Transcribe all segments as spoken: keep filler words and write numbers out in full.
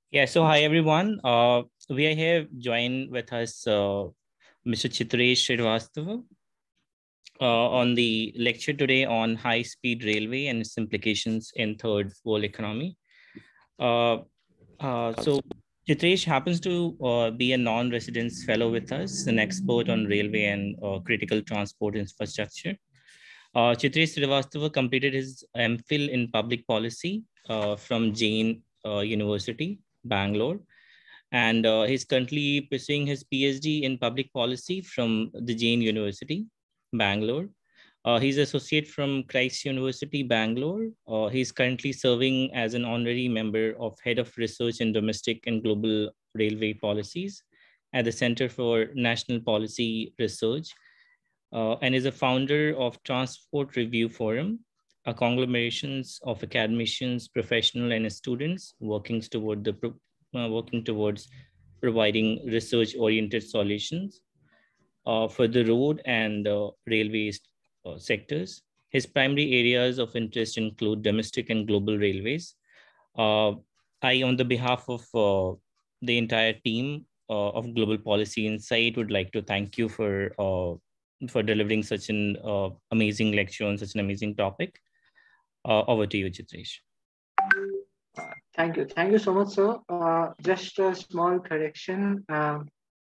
Yeah, so hi everyone. Uh, we are here joined with us uh, Mister Chitresh Srivastava uh, on the lecture today on high-speed railway and its implications in third world economy. Uh, uh, so Chitresh happens to uh, be a non-residence fellow with us, an expert on railway and uh, critical transport infrastructure. Uh, Chitresh Srivastava completed his MPhil in public policy uh, from Jain uh, University, Bangalore, and uh, he's currently pursuing his PhD in public policy from the Jain University, Bangalore. Uh, he's associate from Christ University, Bangalore. Uh, he's currently serving as an honorary member of Head of Research in Domestic and Global Railway Policies at the Center for National Policy Research, uh, and is a founder of Transport Review Forum, a conglomeration of academicians, professionals, and students working toward the uh, working towards providing research-oriented solutions uh, for the road and uh, railways uh, sectors. His primary areas of interest include domestic and global railways. Uh, I, on the behalf of uh, the entire team uh, of Global Policy Insight, would like to thank you for uh, for delivering such an uh, amazing lecture on such an amazing topic. Uh, over to you, Chitresh. Uh, thank you. Thank you so much, sir. Uh, just a small correction. Um,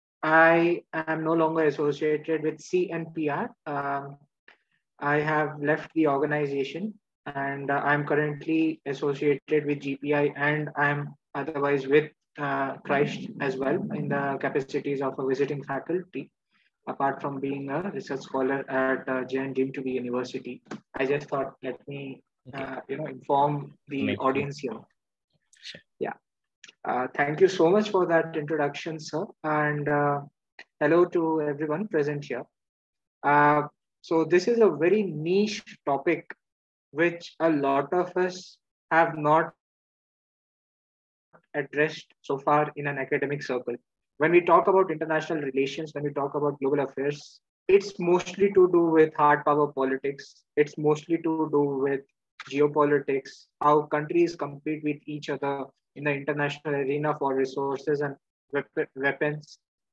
I am no longer associated with C N P R. Um, I have left the organization and uh, I'm currently associated with G P I and I'm otherwise with uh, Christ as well in the capacities of a visiting faculty. Apart from being a research scholar at uh, J N Deemed to be University, I just thought let me Okay. uh, you know inform the Amazing. audience here. Sure. Yeah. Uh, thank you so much for that introduction, sir. And uh, hello to everyone present here. Uh, so this is a very niche topic which a lot of us have not addressed so far in an academic circle. When we talk about international relations, when we talk about global affairs, it's mostly to do with hard power politics. It's mostly to do with geopolitics, how countries compete with each other in the international arena for resources and wep- weapons.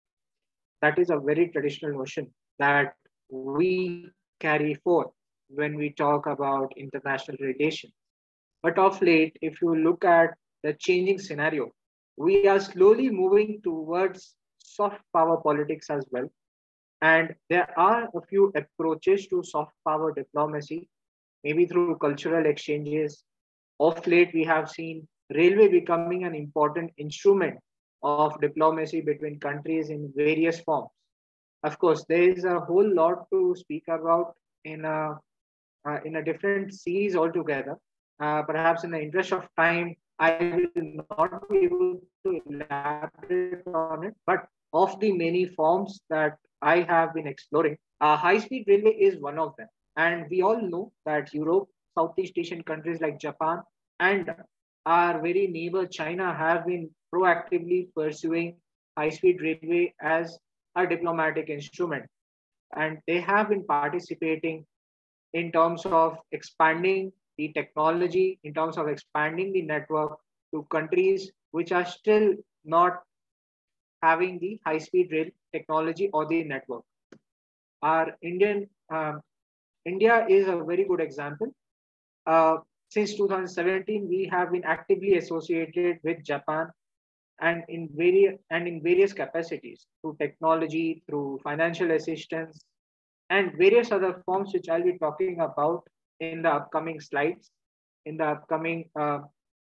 That is a very traditional notion that we carry forth when we talk about international relations. But of late, if you look at the changing scenario, we are slowly moving towards soft power politics as well. And there are a few approaches to soft power diplomacy, maybe through cultural exchanges. Of late, we have seen railway becoming an important instrument of diplomacy between countries in various forms. Of course, there is a whole lot to speak about in a uh, in a different series altogether. Uh, perhaps in the interest of time, I will not be able to elaborate on it. But of the many forms that I have been exploring, uh, high-speed railway is one of them. And we all know that Europe, Southeast Asian countries like Japan, and our very neighbor China have been proactively pursuing high-speed railway as a diplomatic instrument. And they have been participating in terms of expanding the technology, in terms of expanding the network to countries which are still not having the high speed rail technology or the network. Our Indian, um, India is a very good example. Uh, since two thousand seventeen, we have been actively associated with Japan and in various and in various capacities through technology, through financial assistance, and various other forms which I'll be talking about in the upcoming slides, in the upcoming uh,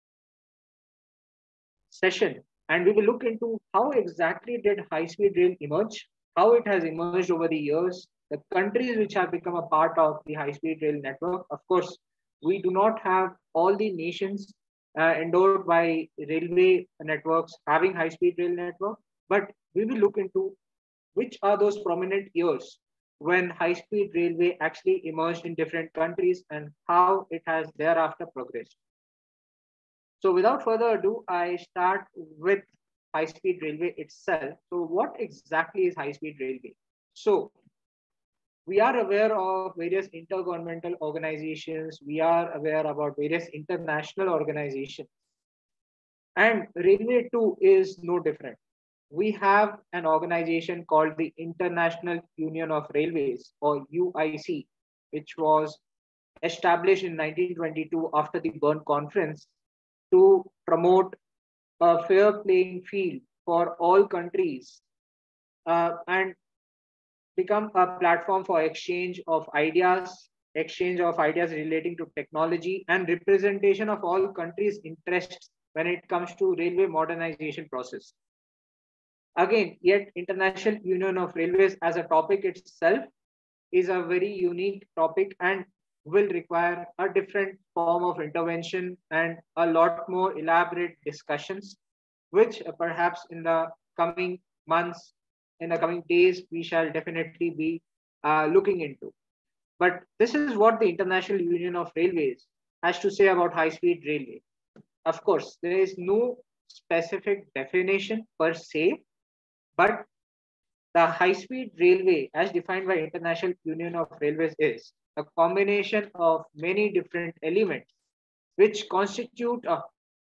session. And we will look into how exactly did high-speed rail emerge, how it has emerged over the years, the countries which have become a part of the high-speed rail network. Of course, we do not have all the nations uh, endowed by railway networks having high-speed rail network, but we will look into which are those prominent years when high-speed railway actually emerged in different countries and how it has thereafter progressed. So without further ado, I start with high-speed railway itself. So what exactly is high-speed railway? So we are aware of various intergovernmental organizations. We are aware about various international organizations. And railway too is no different. We have an organization called the International Union of Railways, or U I C, which was established in nineteen twenty-two after the Bern Conference to promote a fair playing field for all countries, uh, and become a platform for exchange of ideas, exchange of ideas relating to technology, and representation of all countries' interests when it comes to railway modernization process. Again, yet International Union of Railways as a topic itself is a very unique topic and will require a different form of intervention and a lot more elaborate discussions, which uh, perhaps in the coming months, in the coming days, we shall definitely be uh, looking into. But this is what the International Union of Railways has to say about high speed railway. Of course, there is no specific definition per se, but the high-speed railway, as defined by International Union of Railways, is a combination of many different elements which constitute a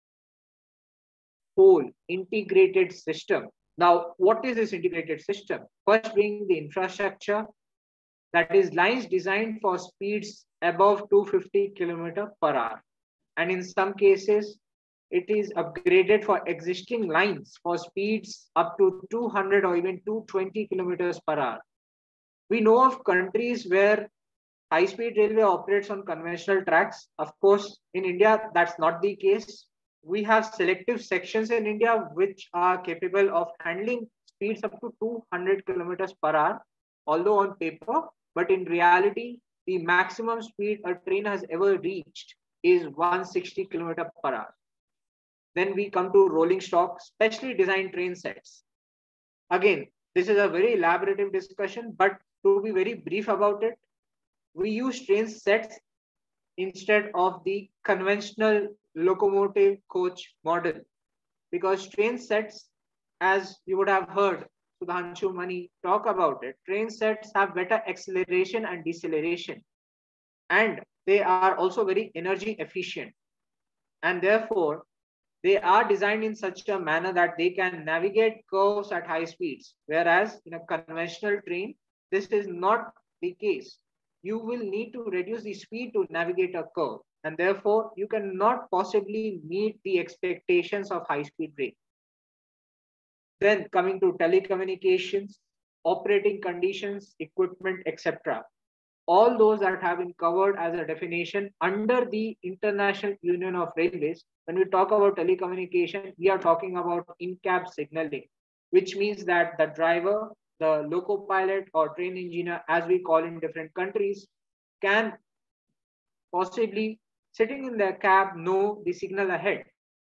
whole integrated system. Now, what is this integrated system? First being the infrastructure, that is lines designed for speeds above two hundred fifty kilometers per hour. And in some cases, it is upgraded for existing lines for speeds up to two hundred or even two hundred twenty kilometers per hour. We know of countries where high-speed railway operates on conventional tracks. Of course, in India, that's not the case. We have selective sections in India which are capable of handling speeds up to two hundred kilometers per hour, although on paper, but in reality, the maximum speed a train has ever reached is one hundred sixty kilometers per hour. Then we come to rolling stock, specially designed train sets. Again, this is a very elaborative discussion, but to be very brief about it, we use train sets instead of the conventional locomotive coach model, because train sets, as you would have heard Sudhanshu Mani talk about it, train sets have better acceleration and deceleration, and they are also very energy efficient, and therefore they are designed in such a manner that they can navigate curves at high speeds, whereas in a conventional train this is not the case. You will need to reduce the speed to navigate a curve, and therefore you cannot possibly meet the expectations of high speed rail. Then coming to telecommunications, operating conditions, equipment, et cetera. All those that have been covered as a definition under the International Union of Railways. When we talk about telecommunication, we are talking about in-cab signaling, which means that the driver, the loco pilot or train engineer, as we call in different countries, can possibly, sitting in their cab, know the signal ahead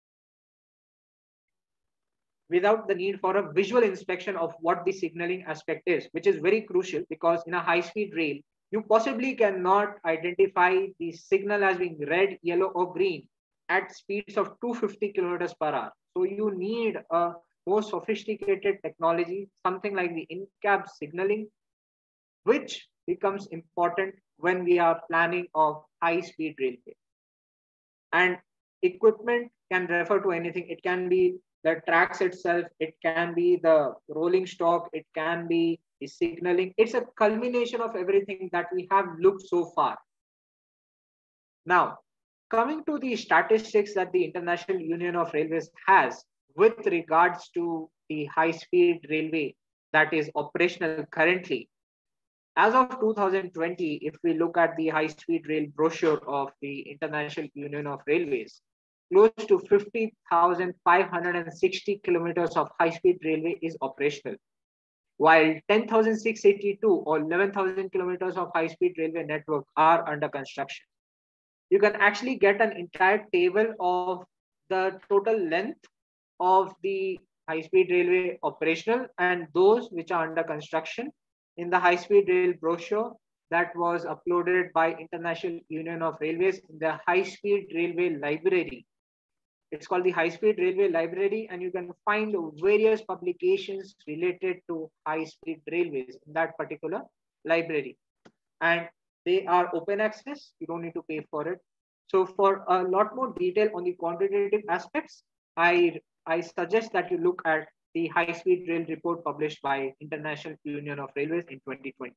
without the need for a visual inspection of what the signaling aspect is, which is very crucial because in a high-speed rail, you possibly cannot identify the signal as being red, yellow, or green at speeds of two hundred fifty kilometers per hour. So you need a more sophisticated technology, something like the in-cab signaling, which becomes important when we are planning of high-speed railway. And equipment can refer to anything. It can be the tracks itself, it can be the rolling stock, it can be the signaling. It's a culmination of everything that we have looked so far. Now, coming to the statistics that the International Union of Railways has with regards to the high-speed railway that is operational currently. As of two thousand twenty, if we look at the high-speed rail brochure of the International Union of Railways, close to fifty thousand five hundred sixty kilometers of high-speed railway is operational, while ten thousand six hundred eighty-two or eleven thousand kilometers of high-speed railway network are under construction. You can actually get an entire table of the total length of the high-speed railway operational and those which are under construction in the high-speed rail brochure that was uploaded by International Union of Railways in the high-speed railway library. It's called the high-speed railway library, and you can find various publications related to high-speed railways in that particular library. And they are open access. You don't need to pay for it. So for a lot more detail on the quantitative aspects, I, I suggest that you look at the high-speed rail report published by International Union of Railways in twenty twenty.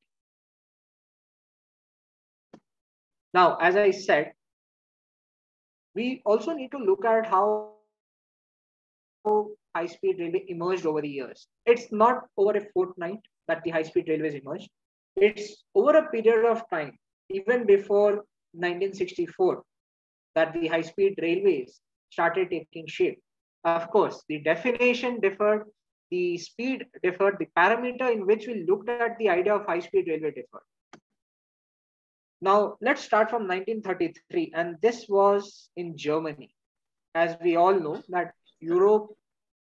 Now, as I said, we also need to look at how high-speed railway emerged over the years. It's not over a fortnight that the high-speed railways emerged. It's over a period of time, even before nineteen sixty-four, that the high-speed railways started taking shape. Of course, the definition differed, the speed differed, the parameter in which we looked at the idea of high-speed railway differed. Now, let's start from nineteen thirty-three, and this was in Germany. As we all know, that Europe,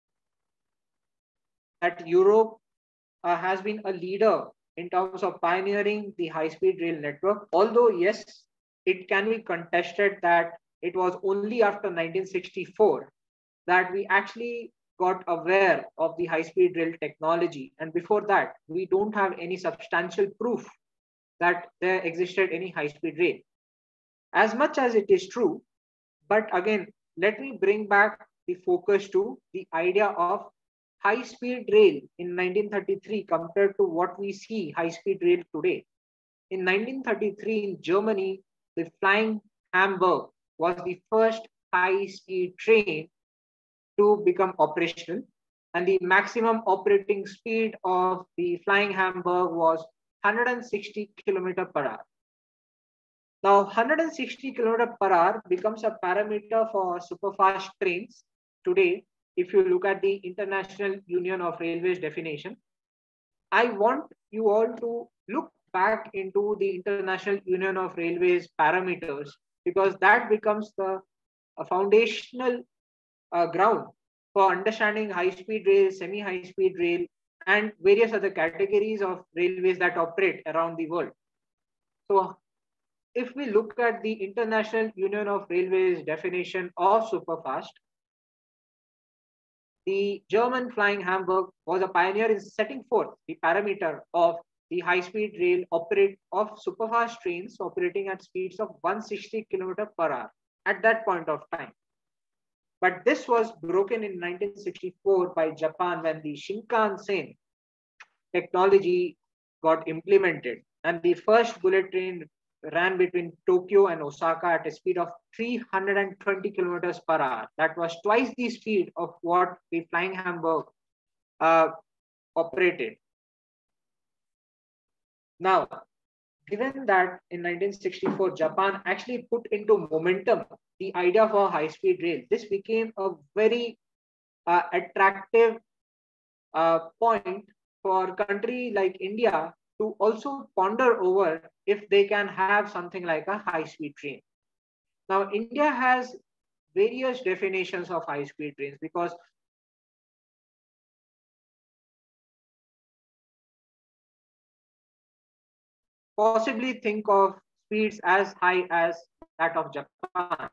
that Europe uh, has been a leader in terms of pioneering the high-speed rail network. Although, yes, it can be contested that it was only after nineteen sixty-four that we actually got aware of the high-speed rail technology. And before that, we don't have any substantial proof that there existed any high-speed rail. As much as it is true, but again, let me bring back the focus to the idea of high-speed rail in nineteen thirty-three compared to what we see high-speed rail today. In nineteen thirty-three in Germany, the Flying Hamburg was the first high-speed train to become operational, and the maximum operating speed of the Flying Hamburg was one hundred sixty kilometers per hour. Now, one hundred sixty kilometers per hour becomes a parameter for superfast trains today. If you look at the International Union of Railways definition, I want you all to look back into the International Union of Railways parameters, because that becomes the a foundational uh, ground for understanding high-speed rail, semi-high-speed rail, and various other categories of railways that operate around the world. So if we look at the International Union of Railways definition of superfast, the German Flying Hamburg was a pioneer in setting forth the parameter of the high-speed rail operate of superfast trains operating at speeds of one hundred sixty kilometers per hour at that point of time. But this was broken in nineteen sixty-four by Japan when the Shinkansen technology got implemented, and the first bullet train ran between Tokyo and Osaka at a speed of three hundred twenty kilometers per hour. That was twice the speed of what the Flying Hamburg uh, operated. Now, given that in nineteen sixty-four, Japan actually put into momentum the idea of a high-speed rail, this became a very uh, attractive uh, point for a country like India to also ponder over if they can have something like a high-speed train. Now, India has various definitions of high-speed trains, because possibly think of speeds as high as that of Japan.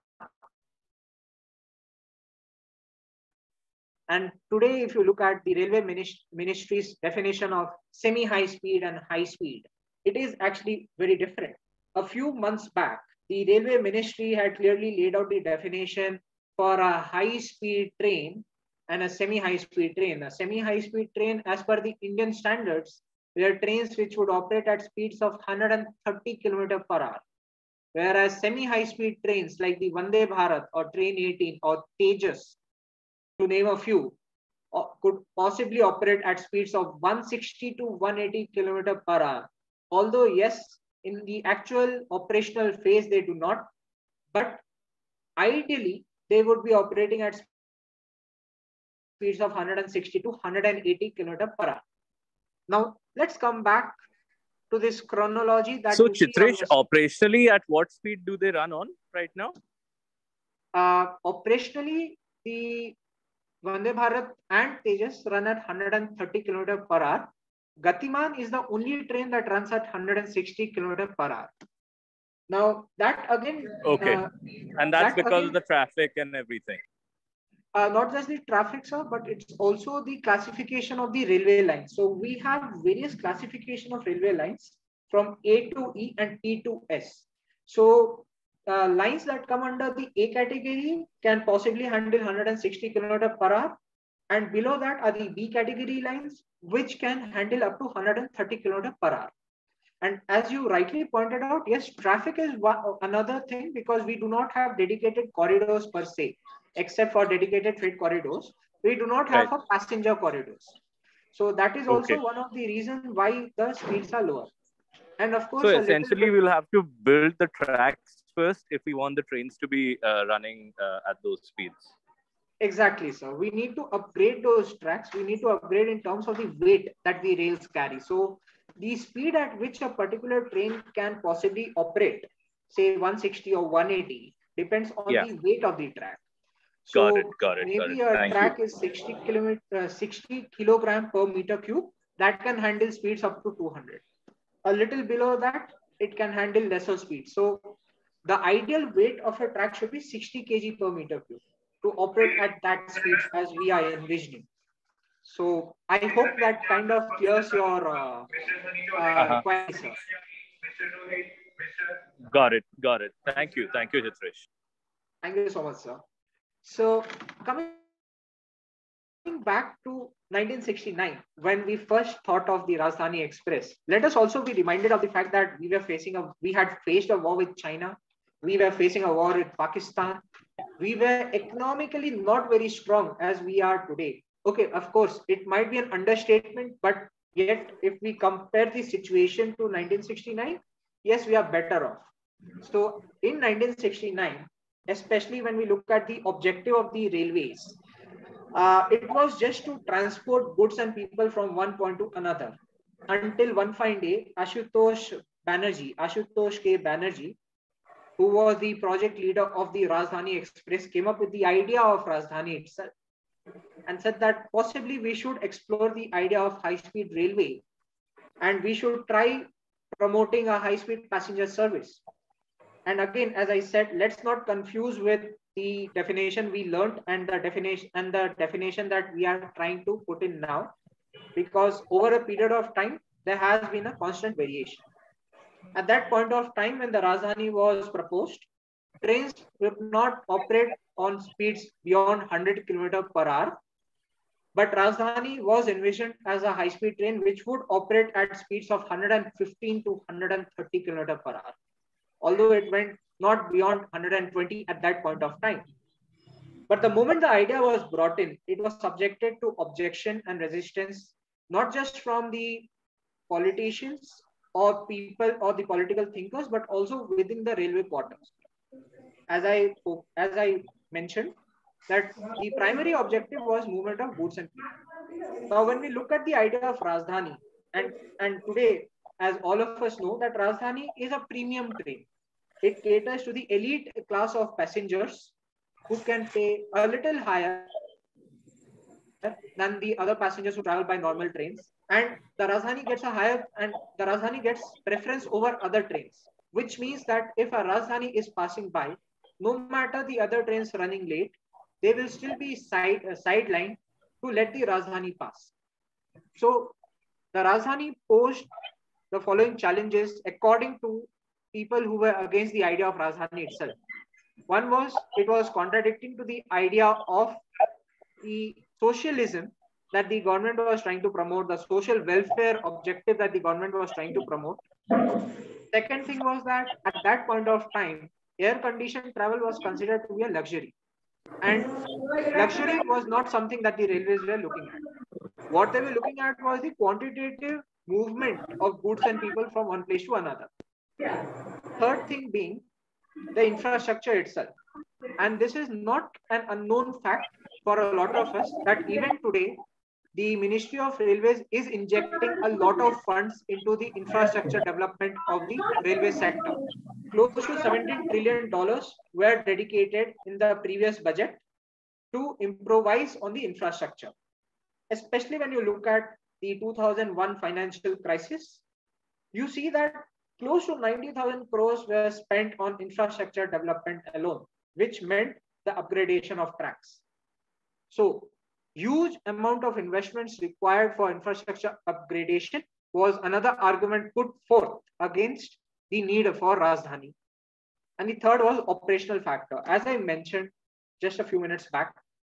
And today, if you look at the Railway Ministry's definition of semi-high speed and high speed, it is actually very different. A few months back, the Railway Ministry had clearly laid out the definition for a high-speed train and a semi-high-speed train. A semi-high-speed train, as per the Indian standards, were trains which would operate at speeds of one hundred thirty kilometers per hour. Whereas semi-high-speed trains like the Vande Bharat or Train eighteen or Tejas, to name a few, could possibly operate at speeds of one hundred sixty to one hundred eighty kilometers per hour. Although, yes, in the actual operational phase, they do not, but ideally, they would be operating at speeds of one hundred sixty to one hundred eighty kilometers per hour. Now, let's come back to this chronology. That so, Chitresh, operationally, at what speed do they run on right now? Uh, operationally, the Vande Bharat and Tejas run at one hundred thirty kilometers per hour. Gatiman is the only train that runs at one hundred sixty kilometers per hour. Now, that again... Okay. Uh, and that's that because again, of the traffic and everything. Uh, not just the traffic, sir, but it's also the classification of the railway lines. So we have various classification of railway lines from A to E and E to S. So uh, lines that come under the A category can possibly handle one hundred sixty kilometers per hour. And below that are the B category lines, which can handle up to one hundred thirty kilometers per hour. And as you rightly pointed out, yes, traffic is one, another thing, because we do not have dedicated corridors per se, except for dedicated freight corridors. We do not have Right. a passenger corridors. So that is also Okay. one of the reasons why the speeds are lower. And of course, So a essentially, little bit, we'll have to build the tracks first if we want the trains to be uh, running uh, at those speeds. exactly, sir. We need to upgrade those tracks. We need to upgrade in terms of the weight that the rails carry. So the speed at which a particular train can possibly operate, say one sixty or one eighty, depends on Yeah. the weight of the track. Got So it. Got it. Got maybe it. a Thank track you. is sixty kilometer, uh, sixty kilogram per meter cube, that can handle speeds up to two hundred. A little below that, it can handle lesser speed. So the ideal weight of a track should be sixty kilograms per meter cube to operate at that speed as we are envisioning. So I hope that kind of clears your uh, uh, Uh-huh. query, sir. Got it. Got it. Thank you. Thank you, Chitresh. Thank you so much, sir. So coming back to nineteen sixty-nine, when we first thought of the Rajdhani Express, let us also be reminded of the fact that we were facing a, we had faced a war with China, we were facing a war with Pakistan, we were economically not very strong as we are today. Okay, of course, it might be an understatement, but yet if we compare the situation to nineteen sixty-nine, yes, we are better off. So in nineteen sixty-nine, especially when we look at the objective of the railways, uh, it was just to transport goods and people from one point to another. Until one fine day, Ashutosh Banerjee, Ashutosh K. Banerjee, who was the project leader of the Rajdhani Express, came up with the idea of Rajdhani itself and said that possibly we should explore the idea of high-speed railway and we should try promoting a high-speed passenger service. And again, as I said, let's not confuse with the definition we learned and the definition and the definition that we are trying to put in now, because over a period of time, there has been a constant variation. At that point of time, when the Rajdhani was proposed, trains would not operate on speeds beyond one hundred kilometers per hour. But Rajdhani was envisioned as a high-speed train which would operate at speeds of one hundred fifteen to one hundred thirty kilometers per hour, although it went not beyond one hundred twenty at that point of time. But the moment the idea was brought in, it was subjected to objection and resistance, not just from the politicians or people or the political thinkers, but also within the railway quarters. As I as I mentioned, that the primary objective was movement of goods and people. Now, when we look at the idea of Rajdhani, and and today, as all of us know, that Rajdhani is a premium train. It caters to the elite class of passengers who can pay a little higher than the other passengers who travel by normal trains. And the Rajdhani gets a higher, and the Rajdhani gets preference over other trains, which means that if a Rajdhani is passing by, no matter the other trains running late, they will still be side uh, sidelined to let the Rajdhani pass. So the Rajdhani posed the following challenges according to people who were against the idea of Rajdhani itself. One was, it was contradicting to the idea of the socialism that the government was trying to promote, the social welfare objective that the government was trying to promote. Second thing was that at that point of time, air-conditioned travel was considered to be a luxury. And luxury was not something that the railways were looking at. What they were looking at was the quantitative movement of goods and people from one place to another. Third thing being the infrastructure itself. And this is not an unknown fact for a lot of us, that even today, the Ministry of Railways is injecting a lot of funds into the infrastructure development of the railway sector. Close to seventeen trillion dollars were dedicated in the previous budget to improvise on the infrastructure. Especially when you look at the two thousand one financial crisis, you see that close to ninety thousand crores were spent on infrastructure development alone, which meant the upgradation of tracks. So huge amount of investments required for infrastructure upgradation was another argument put forth against the need for Rajdhani. And the third was operational factor. As I mentioned just a few minutes back,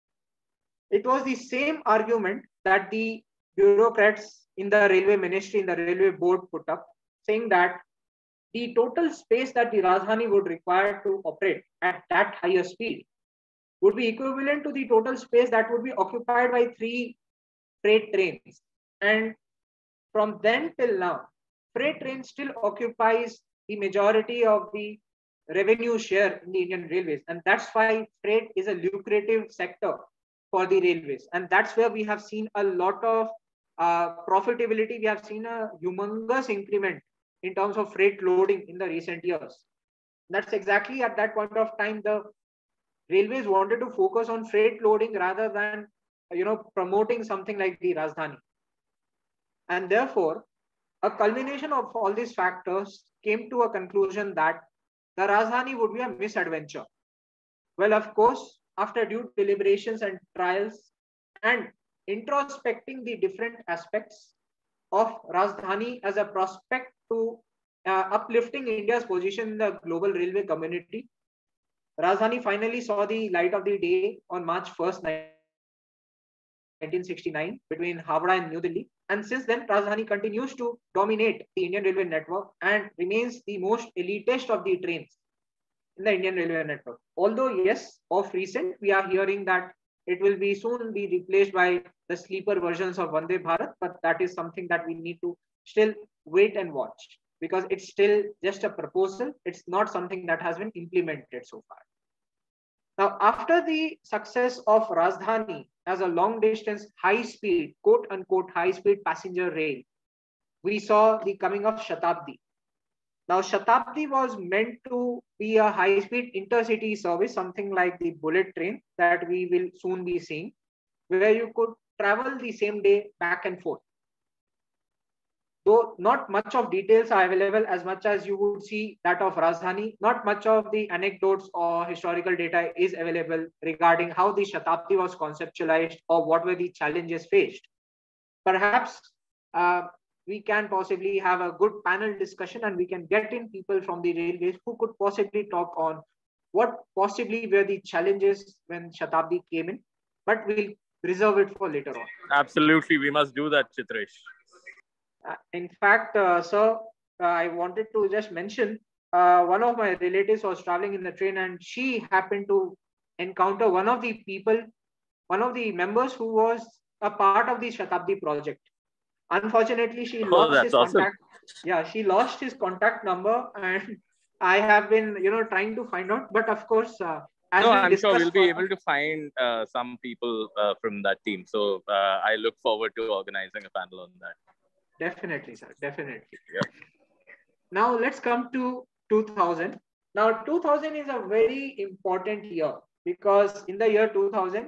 it was the same argument that the bureaucrats in the railway ministry, in the railway board put up, saying that the total space that the Rajdhani would require to operate at that higher speed would be equivalent to the total space that would be occupied by three freight trains. And from then till now, freight train still occupies the majority of the revenue share in the Indian railways. And that's why freight is a lucrative sector for the railways. And that's where we have seen a lot of uh, profitability. We have seen a humongous increment in terms of freight loading in the recent years. That's exactly at that point of time, the railways wanted to focus on freight loading rather than, you know, promoting something like the Rajdhani. And therefore, a culmination of all these factors came to a conclusion that the Rajdhani would be a misadventure. Well, of course, after due deliberations and trials and introspecting the different aspects of Rajdhani as a prospect to uh, uplifting India's position in the global railway community, Rajdhani finally saw the light of the day on March first, nineteen sixty-nine, between Howrah and New Delhi. And since then, Rajdhani continues to dominate the Indian railway network and remains the most elitist of the trains in the Indian railway network. Although, yes, of recent, we are hearing that it will be soon be replaced by the sleeper versions of Vande Bharat, but that is something that we need to still wait and watch, because it's still just a proposal. It's not something that has been implemented so far. Now, after the success of Rajdhani as a long distance, high speed, quote unquote, high speed passenger rail, we saw the coming of Shatabdi. Now, Shatabdi was meant to be a high speed intercity service, something like the bullet train that we will soon be seeing, where you could travel the same day back and forth. Though not much of details are available as much as you would see that of Rajdhani, not much of the anecdotes or historical data is available regarding how the Shatabdi was conceptualized or what were the challenges faced. Perhaps uh, we can possibly have a good panel discussion and we can get in people from the railways who could possibly talk on what possibly were the challenges when Shatabdi came in, but we'll reserve it for later on. Absolutely, we must do that, Chitresh. Uh, in fact, uh, sir, uh, I wanted to just mention uh, one of my relatives was traveling in the train and she happened to encounter one of the people, one of the members who was a part of the Shatabdi project. Unfortunately, she Oh, lost that's his awesome. contact. Yeah, she lost his contact number, and I have been, you know, trying to find out. But of course, uh, as no, we I'm sure we'll be further, able to find uh, some people uh, from that team. So uh, I look forward to organizing a panel on that. Definitely, sir. Definitely. Yeah. Now let's come to two thousand. Now two thousand is a very important year because in the year two thousand,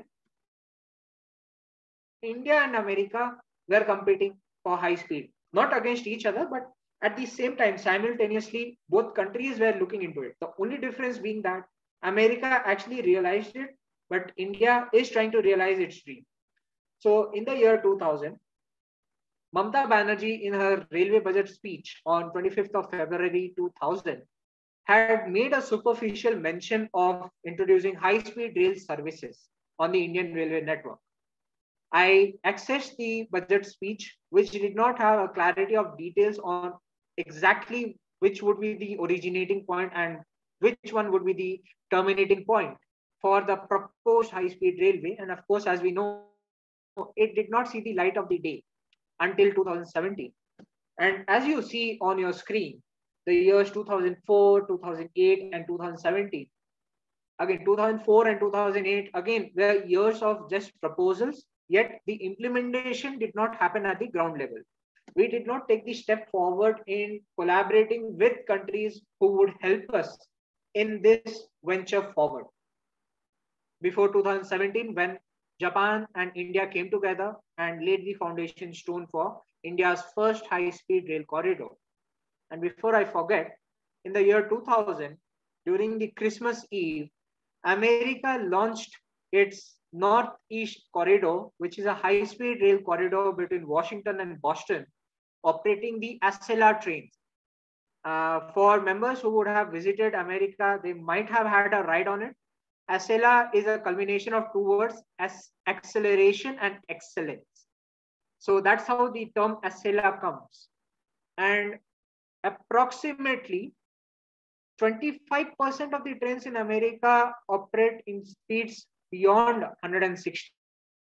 India and America were competing for high speed, not against each other, but at the same time, simultaneously, both countries were looking into it. The only difference being that America actually realized it, but India is trying to realize its dream. So in the year two thousand, Mamata Banerjee, in her railway budget speech on twenty-fifth of February two thousand, had made a superficial mention of introducing high-speed rail services on the Indian railway network. I accessed the budget speech, which did not have a clarity of details on exactly which would be the originating point and which one would be the terminating point for the proposed high-speed railway. And of course, as we know, it did not see the light of the day until two thousand seventeen. And as you see on your screen, the years two thousand four, two thousand eight, and two thousand seventeen. Again, two thousand four and two thousand eight, again, were years of just proposals, yet the implementation did not happen at the ground level. We did not take the step forward in collaborating with countries who would help us in this venture forward. Before two thousand seventeen, when Japan and India came together and laid the foundation stone for India's first high-speed rail corridor. And before I forget, in the year two thousand, during the Christmas Eve, America launched its Northeast Corridor, which is a high-speed rail corridor between Washington and Boston, operating the Acela trains. Uh, for members who would have visited America, they might have had a ride on it. Acela is a culmination of two words, as acceleration and excellence. So that's how the term Acela comes. And approximately twenty-five percent of the trains in America operate in speeds beyond one hundred sixty,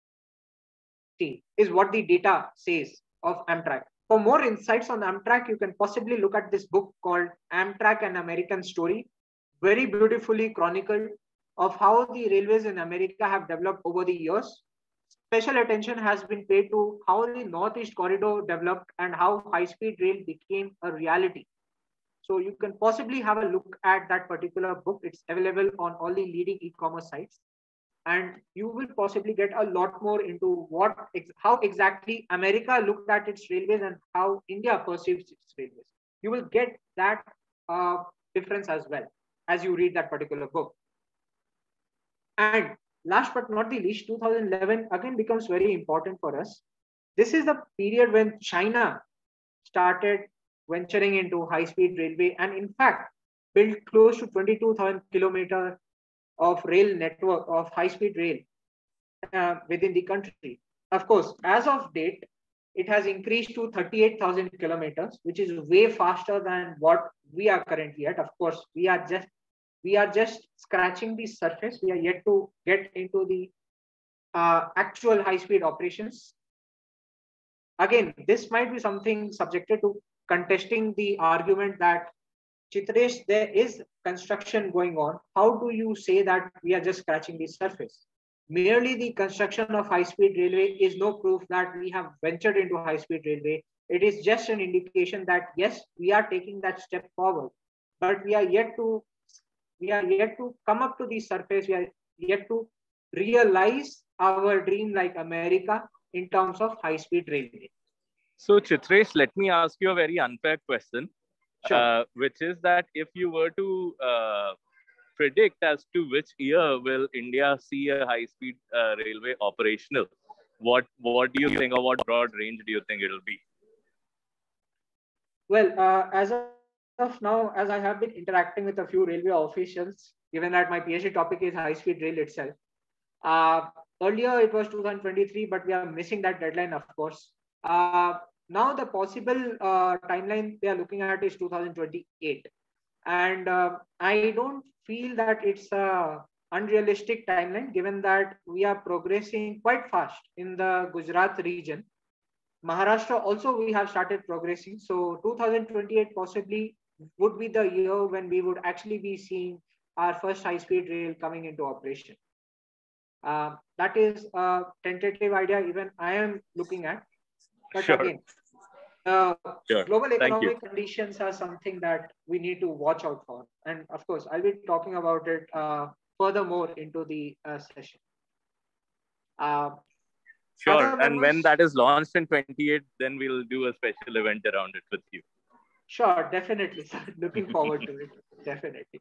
is what the data says of Amtrak. For more insights on Amtrak, you can possibly look at this book called Amtrak: An American Story, very beautifully chronicled of how the railways in America have developed over the years. Special attention has been paid to how the Northeast Corridor developed and how high-speed rail became a reality. So you can possibly have a look at that particular book. It's available on all the leading e-commerce sites. And you will possibly get a lot more into what, how exactly America looked at its railways and how India perceives its railways. You will get that uh, difference as well as you read that particular book. And last but not the least, two thousand eleven again becomes very important for us. This is the period when China started venturing into high-speed railway and in fact built close to twenty-two thousand kilometers of rail network of high-speed rail uh, within the country. Of course, as of date, it has increased to thirty-eight thousand kilometers, which is way faster than what we are currently at. Of course, we are just we are just scratching the surface. We are yet to get into the uh, actual high-speed operations. Again, this might be something subjected to contesting the argument that Chitresh, there is construction going on. How do you say that we are just scratching the surface? Merely the construction of high-speed railway is no proof that we have ventured into high-speed railway. It is just an indication that yes, we are taking that step forward, but we are yet to we are yet to come up to the surface. We are yet to realize our dream like America in terms of high-speed railway. So Chitresh, let me ask you a very unfair question. Sure. Uh, which is that if you were to uh, predict as to which year will India see a high-speed uh, railway operational, what what do you think, or what broad range do you think it'll be? Well, uh, as of now, as I have been interacting with a few railway officials, given that my PhD topic is high-speed rail itself, uh, earlier it was two thousand twenty-three, but we are missing that deadline, of course. Uh, now the possible uh, timeline they are looking at is two thousand twenty-eight. And uh, I don't feel that it's a unrealistic timeline, given that we are progressing quite fast in the Gujarat region. Maharashtra also we have started progressing. So two thousand twenty-eight possibly would be the year when we would actually be seeing our first high-speed rail coming into operation. Uh, that is a tentative idea even I am looking at. But sure. again, uh, sure. global economic conditions are something that we need to watch out for. And of course, I'll be talking about it uh, furthermore into the uh, session. Uh, sure. And members, when that is launched in twenty-eight, then we'll do a special event around it with you. Sure, definitely. Looking forward to it. Definitely.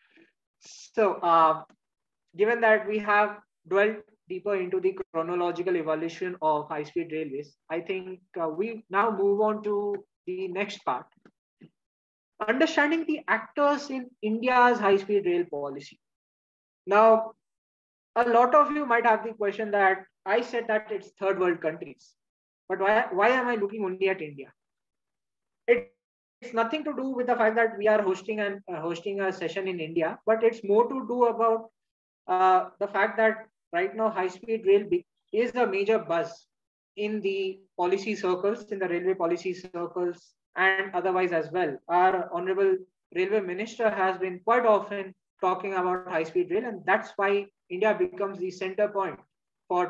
So, uh, given that we have dwelt deeper into the chronological evolution of high-speed railways, I think uh, we now move on to the next part. Understanding the actors in India's high-speed rail policy. Now, a lot of you might have the question that I said that it's third world countries, but why, why am I looking only at India? It, it's nothing to do with the fact that we are hosting and uh, hosting a session in India, but it's more to do about uh, the fact that right now, high-speed rail is a major buzz in the policy circles, in the railway policy circles, and otherwise as well. Our Honorable Railway Minister has been quite often talking about high-speed rail, and that's why India becomes the center point for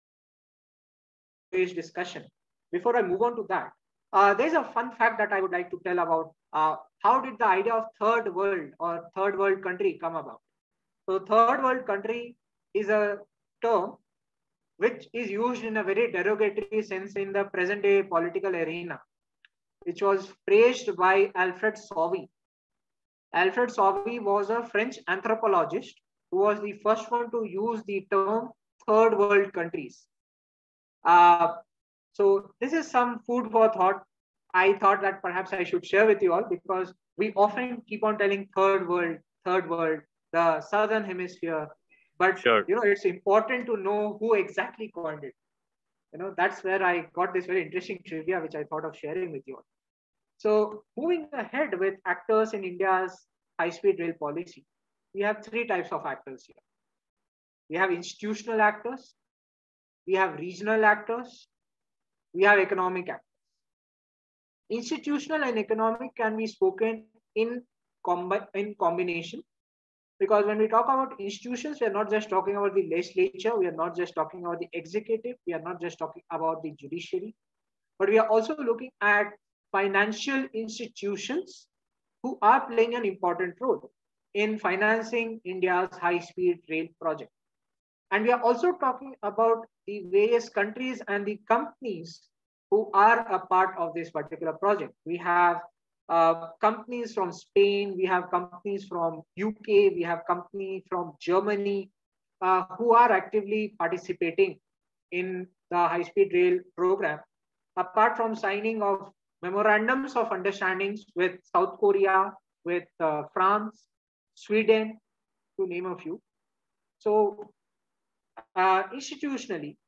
today's discussion. Before I move on to that, uh, there's a fun fact that I would like to tell about uh, how did the idea of third world or third world country come about. So third world country is a term which is used in a very derogatory sense in the present day political arena, which was praised by Alfred Sauvy. Alfred Sauvy was a French anthropologist who was the first one to use the term third world countries. Uh, so this is some food for thought. I thought that perhaps I should share with you all, because we often keep on telling third world, third world, the southern hemisphere. But Sure. you know, it's important to know who exactly coined it. You know, that's where I got this very interesting trivia, which I thought of sharing with you all. So moving ahead with actors in India's high-speed rail policy, we have three types of actors here. We have institutional actors, we have regional actors, we have economic actors. Institutional and economic can be spoken in, combi in combination, because when we talk about institutions, we are not just talking about the legislature, we are not just talking about the executive, we are not just talking about the judiciary, but we are also looking at financial institutions who are playing an important role in financing India's high-speed rail project. And we are also talking about the various countries and the companies who are a part of this particular project. We have uh, companies from Spain, we have companies from U K, we have companies from Germany uh, who are actively participating in the high-speed rail program, apart from signing of memorandums of understandings with South Korea, with uh, France, Sweden, to name a few. So uh, institutionally,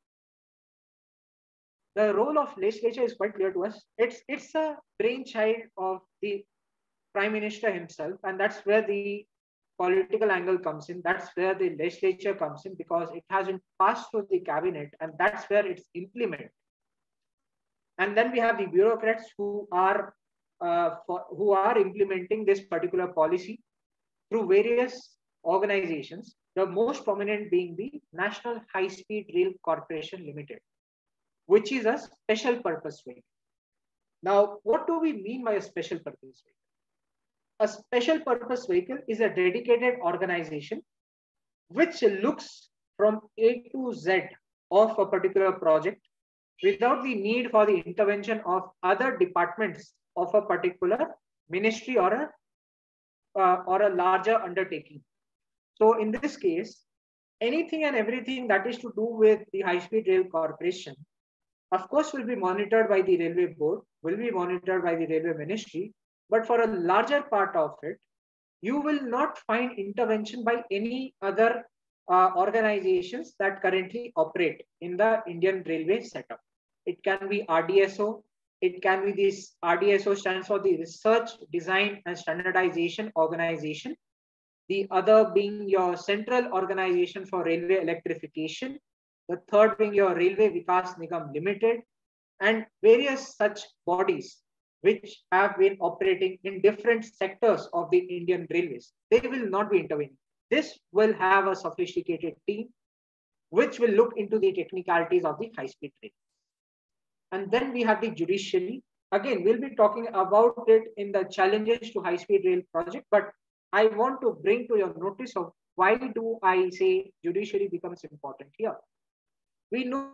the role of legislature is quite clear to us. It's, it's a brainchild of the Prime Minister himself, and that's where the political angle comes in. That's where the legislature comes in, because it has been passed through the cabinet, and that's where it's implemented. And then we have the bureaucrats who are uh, for, who are implementing this particular policy through various organizations, the most prominent being the National High Speed Rail Corporation Limited, which is a special purpose vehicle. Now, what do we mean by a special purpose vehicle? A special purpose vehicle is a dedicated organization which looks from A to Z of a particular project without the need for the intervention of other departments of a particular ministry or a uh, or a larger undertaking. So in this case, anything and everything that is to do with the High-Speed Rail Corporation, of course, will be monitored by the Railway Board, will be monitored by the Railway Ministry, but for a larger part of it, you will not find intervention by any other uh, organizations that currently operate in the Indian railway setup. It can be R D S O, it can be this, R D S O stands for the Research, Design and Standardization Organization. The other being your Central Organization for Railway Electrification. The third being your Railway Vikas Nigam Limited, and various such bodies which have been operating in different sectors of the Indian railways. They will not be intervening. This will have a sophisticated team which will look into the technicalities of the high-speed rail. And then we have the judiciary. Again, we'll be talking about it in the challenges to high-speed rail project, but I want to bring to your notice of why do I say judiciary becomes important here. We know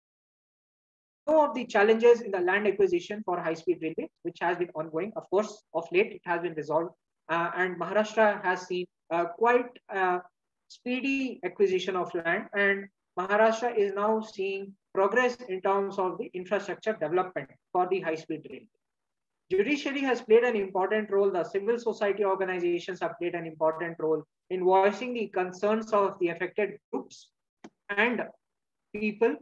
of the challenges in the land acquisition for high-speed railway, which has been ongoing. Of course, of late, it has been resolved. Uh, and Maharashtra has seen uh, quite uh, speedy acquisition of land. And Maharashtra is now seeing progress in terms of the infrastructure development for the high-speed railway. Judiciary has played an important role. The civil society organizations have played an important role in voicing the concerns of the affected groups and people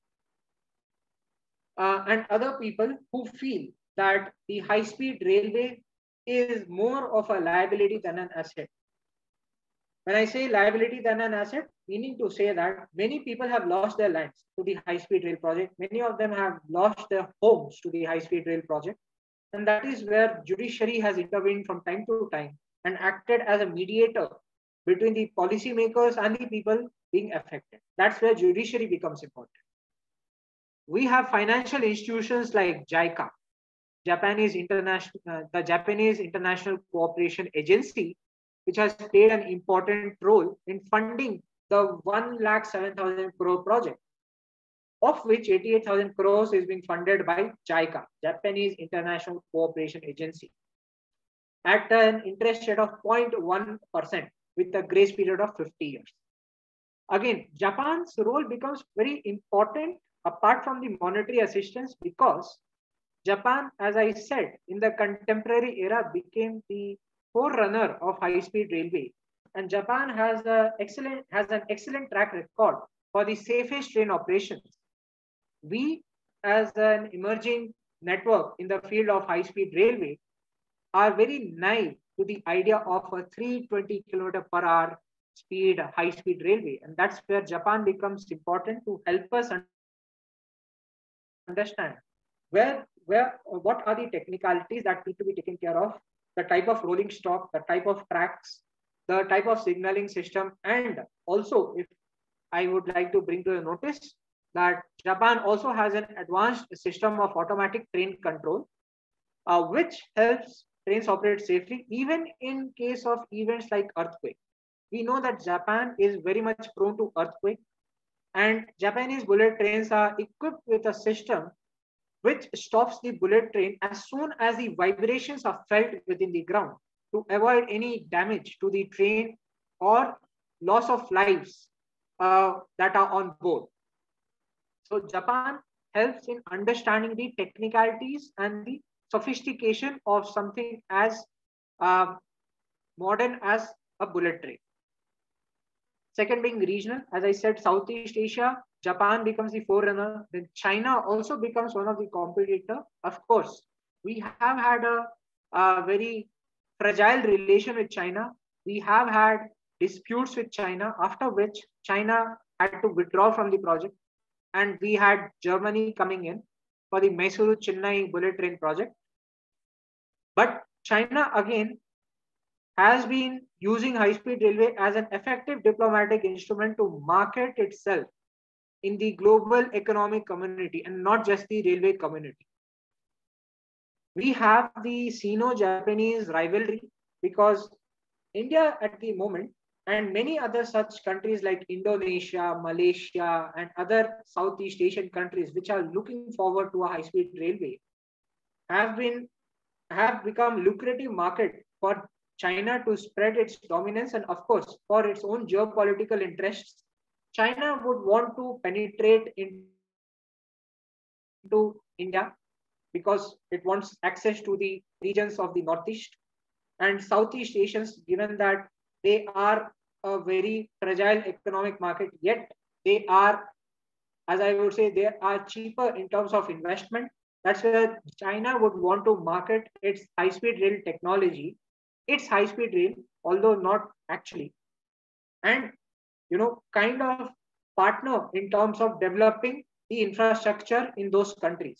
uh, and other people who feel that the high-speed railway is more of a liability than an asset. When I say liability than an asset, meaning to say that many people have lost their lands to the high-speed rail project. Many of them have lost their homes to the high-speed rail project. And that is where judiciary has intervened from time to time and acted as a mediator between the policymakers and the people being affected. That's where judiciary becomes important. We have financial institutions like JICA, Japanese International, uh, the Japanese International Cooperation Agency, which has played an important role in funding the one lakh seven thousand crore project, of which eighty-eight thousand crores is being funded by JICA, Japanese International Cooperation Agency, at an interest rate of zero point one percent with a grace period of fifty years. Again, Japan's role becomes very important apart from the monetary assistance, because Japan, as I said, in the contemporary era became the forerunner of high-speed railway. And Japan has, a excellent, has an excellent track record for the safest train operations. We, as an emerging network in the field of high-speed railway, are very naive to the idea of a three hundred twenty kilometer per hour speed, high-speed railway. And that's where Japan becomes important to help us understand where, where, what are the technicalities that need to be taken care of, the type of rolling stock, the type of tracks, the type of signaling system. And also, if I would like to bring to your notice that Japan also has an advanced system of automatic train control, uh, which helps trains operate safely, even in case of events like earthquake. We know that Japan is very much prone to earthquake, and Japanese bullet trains are equipped with a system which stops the bullet train as soon as the vibrations are felt within the ground to avoid any damage to the train or loss of lives uh, that are on board. So Japan helps in understanding the technicalities and the sophistication of something as uh, modern as a bullet train. Second being regional, as I said, Southeast Asia, Japan becomes the forerunner. Then China also becomes one of the competitor. Of course, we have had a, a very fragile relation with China. We have had disputes with China, after which China had to withdraw from the project. And we had Germany coming in for the Mysuru Chennai bullet train project. But China again has been using high-speed railway as an effective diplomatic instrument to market itself in the global economic community and not just the railway community. We have the Sino-Japanese rivalry because India at the moment and many other such countries like Indonesia, Malaysia, and other Southeast Asian countries which are looking forward to a high-speed railway have been have become lucrative market for China to spread its dominance, and of course for its own geopolitical interests. China would want to penetrate into India because it wants access to the regions of the Northeast and Southeast Asians, given that they are a very fragile economic market, yet they are, as I would say, they are cheaper in terms of investment. That's where China would want to market its high-speed rail technology, its high-speed rail, although not actually, and you know, kind of partner in terms of developing the infrastructure in those countries.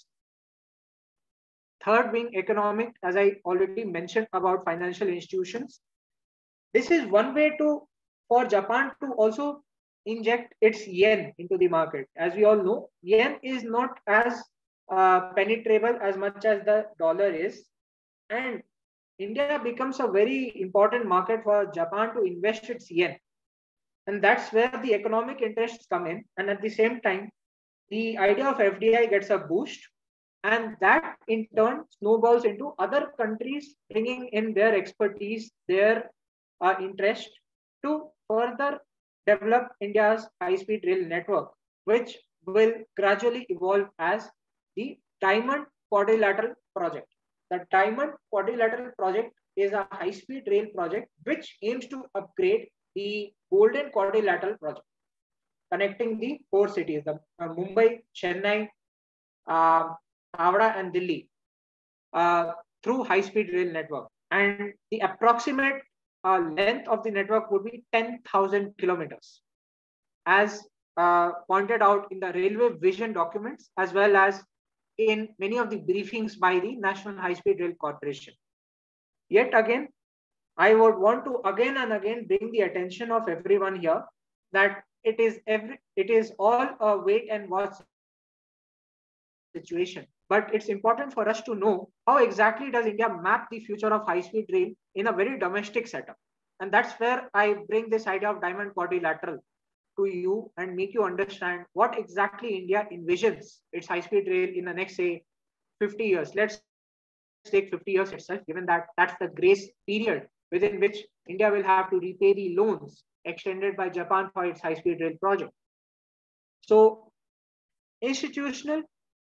Third being economic, as I already mentioned about financial institutions. This is one way to for Japan to also inject its yen into the market. As we all know, yen is not as uh, penetrable as much as the dollar is. And India becomes a very important market for Japan to invest its yen. And that's where the economic interests come in. And at the same time, the idea of F D I gets a boost. And that in turn snowballs into other countries bringing in their expertise, their uh, interest to further develop India's high-speed rail network, which will gradually evolve as the Diamond Quadrilateral Project. The Diamond Quadrilateral Project is a high-speed rail project which aims to upgrade the Golden Quadrilateral Project, connecting the four cities, the uh, Mumbai, Chennai, uh, Havana, and Delhi, uh, through high-speed rail network. And the approximate uh, length of the network would be ten thousand kilometers, as uh, pointed out in the railway vision documents, as well as in many of the briefings by the National High-Speed Rail Corporation. Yet again, I would want to again and again bring the attention of everyone here that it is every it is all a wait and watch situation. But it's important for us to know how exactly does India map the future of high-speed rail in a very domestic setup. And that's where I bring this idea of Diamond Quadrilateral to you and make you understand what exactly India envisions its high-speed rail in the next, say, fifty years. Let's take fifty years itself, given that that's the grace period within which India will have to repay the loans extended by Japan for its high-speed rail project. So institutional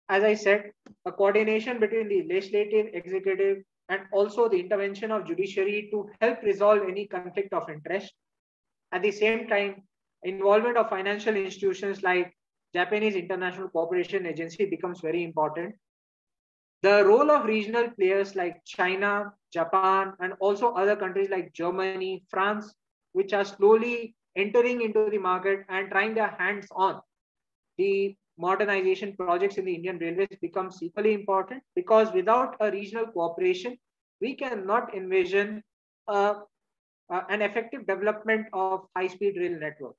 as I said, a coordination between the legislative, executive, and also the intervention of judiciary to help resolve any conflict of interest. At the same time, involvement of financial institutions like Japanese International Cooperation Agency becomes very important. The role of regional players like China, Japan, and also other countries like Germany, France, which are slowly entering into the market and trying their hands on the modernization projects in the Indian Railways becomes equally important, because without a regional cooperation, we cannot envision uh, uh, an effective development of high-speed rail network.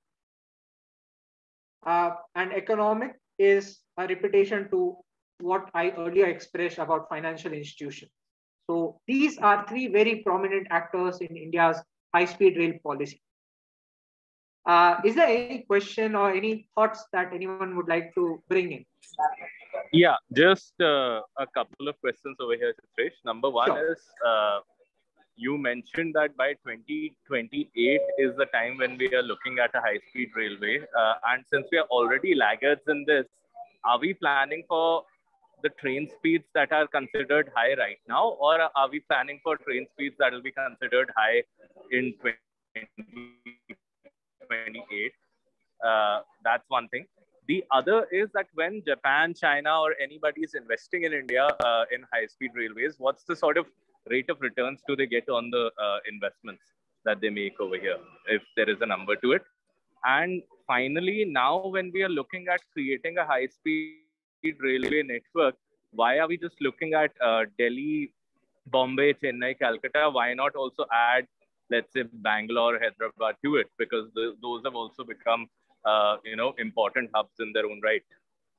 Uh, and economic is a repetition to what I earlier expressed about financial institutions. So these are three very prominent actors in India's high-speed rail policy. Uh, is there any question or any thoughts that anyone would like to bring in? Yeah, just uh, a couple of questions over here, Chitresh. Number one sure. is, uh, you mentioned that by twenty twenty-eight is the time when we are looking at a high-speed railway. Uh, and since we are already laggards in this, are we planning for the train speeds that are considered high right now, or are we planning for train speeds that will be considered high in twenty twenty-eight? Uh, that's one thing. The other is that when Japan, China, or anybody is investing in India uh, in high-speed railways, what's the sort of rate of returns do they get on the uh, investments that they make over here, if there is a number to it? And finally, now when we are looking at creating a high-speed railway network, why are we just looking at uh, Delhi, Bombay, Chennai, Calcutta? Why not also add, let's say, Bangalore, Hyderabad to it? Because the, those have also become, uh, you know, important hubs in their own right.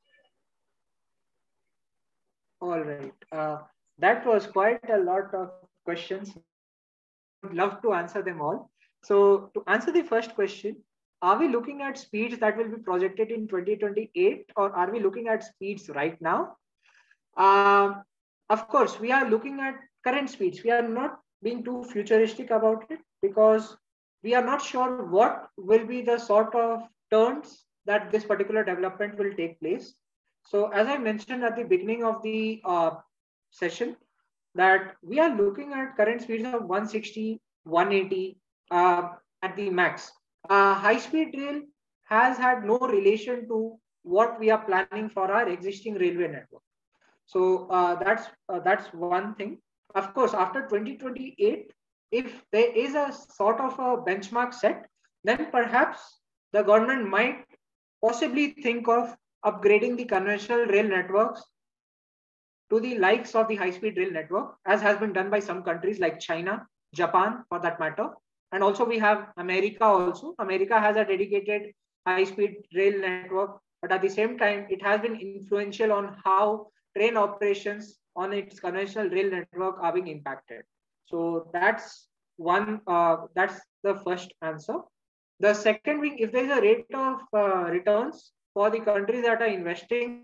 All right. Uh, that was quite a lot of questions. I would love to answer them all. So to answer the first question, are we looking at speeds that will be projected in twenty twenty-eight, or are we looking at speeds right now? Um, of course, we are looking at current speeds. We are not being too futuristic about it, because we are not sure what will be the sort of turns that this particular development will take place. So as I mentioned at the beginning of the uh, session, that we are looking at current speeds of one sixty, one eighty uh, at the max. Uh, high-speed rail has had no relation to what we are planning for our existing railway network. So uh, that's uh, that's one thing. Of course, after twenty twenty-eight, if there is a sort of a benchmark set, then perhaps the government might possibly think of upgrading the conventional rail networks to the likes of the high-speed rail network, as has been done by some countries like China, Japan, for that matter. And also we have America also. America has a dedicated high-speed rail network, but at the same time, it has been influential on how train operations on its conventional rail network are being impacted. So that's one, uh, that's the first answer. The second thing, if there is a rate of uh, returns for the countries that are investing,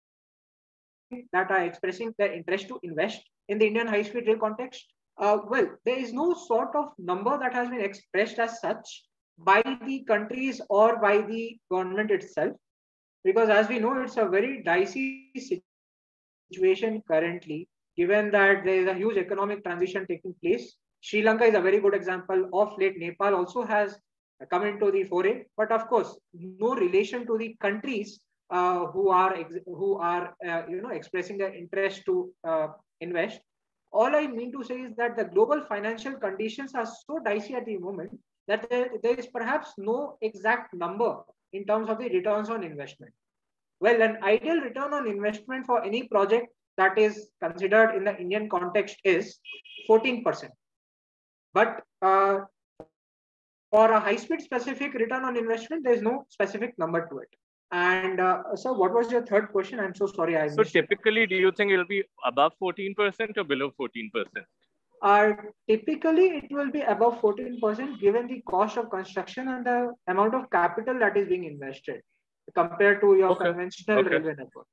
that are expressing their interest to invest in the Indian high-speed rail context, uh, well, there is no sort of number that has been expressed as such by the countries or by the government itself, because as we know, it's a very dicey situation currently, given that there is a huge economic transition taking place. Sri Lanka is a very good example. Of late, Nepal also has come into the foray, but of course, no relation to the countries uh, who are who are uh, you know expressing their interest to uh, invest. All I mean to say is that the global financial conditions are so dicey at the moment that there, there is perhaps no exact number in terms of the returns on investment. Well, an ideal return on investment for any project that is considered in the Indian context is fourteen percent. But uh, for a high-speed specific return on investment, there is no specific number to it. And uh, so what was your third question? I'm so sorry. I so typically, it. do you think it will be above fourteen percent or below fourteen percent? Uh, typically, it will be above fourteen percent given the cost of construction and the amount of capital that is being invested compared to your okay. conventional okay. railway network.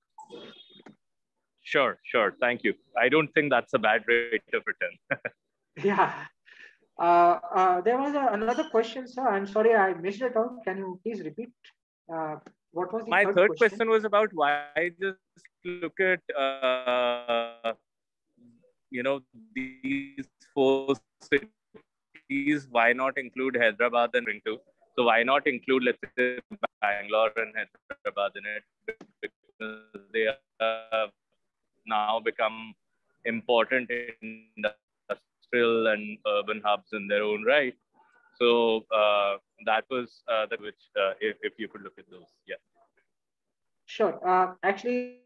Sure, sure. Thank you. I don't think that's a bad rate of return. Yeah. Uh, uh, there was a, another question, sir. I'm sorry, I missed it out. Can you please repeat? Uh, what was the My third, third question? question was about why just look at, uh, you know, these four cities, why not include Hyderabad and into? So why not include, let's say, Bangalore and Hyderabad in it? Because they have now become important industrial and urban hubs in their own right. So uh, that was uh, the which, uh, if, if you could look at those, yeah. Sure. Uh, actually,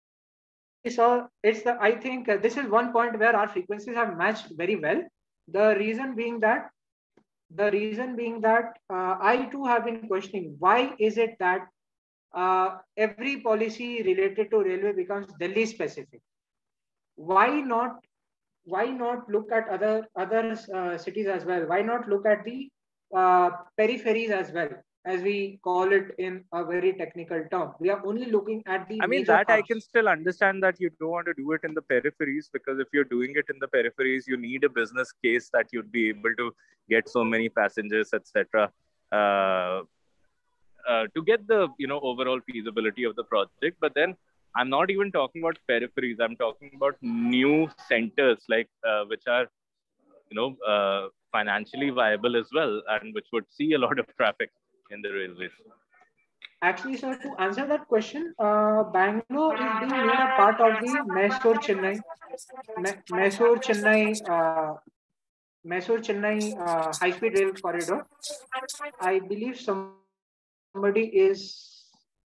so it's the, I think uh, this is one point where our frequencies have matched very well. The reason being that, the reason being that uh, I too have been questioning why is it that uh, every policy related to railway becomes Delhi specific. Why not? Why not look at other other uh, cities as well? Why not look at the uh, peripheries as well, as we call it in a very technical term? We are only looking at the I mean, major that I can hubs. still understand that you don't want to do it in the peripheries, because if you're doing it in the peripheries, you need a business case that you'd be able to get so many passengers, et cetera. Uh, uh, to get the, you know, overall feasibility of the project. But then I'm not even talking about peripheries. I'm talking about new centers, like uh, which are, you know, uh, financially viable as well, and which would see a lot of traffic in the railways. Actually, sir, to answer that question, uh, Bangalore is being made a part of the Mysore Chennai, Mysore Chennai, uh, Mysore Chennai uh, high speed rail corridor. I believe somebody is having their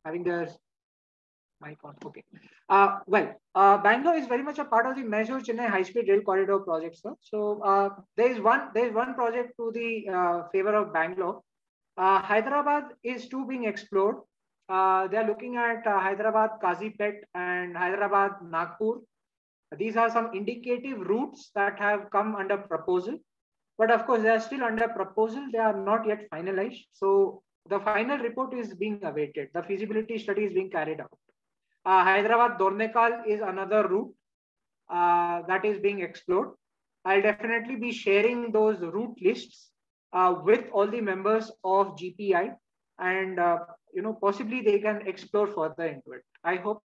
mic on. Okay. Uh, well, uh, Bangalore is very much a part of the Mysore Chennai high speed rail corridor project, sir. So uh, there is one there is one project to the uh, favor of Bangalore. Uh, Hyderabad is too being explored. Uh, they are looking at uh, Hyderabad, Kazipet, and Hyderabad, Nagpur. These are some indicative routes that have come under proposal. But of course, they are still under proposal. They are not yet finalized. So the final report is being awaited. The feasibility study is being carried out. Uh, Hyderabad, Dornekal is another route uh, that is being explored. I'll definitely be sharing those route lists uh, with all the members of G P I, and uh, you know, possibly they can explore further into it. I hope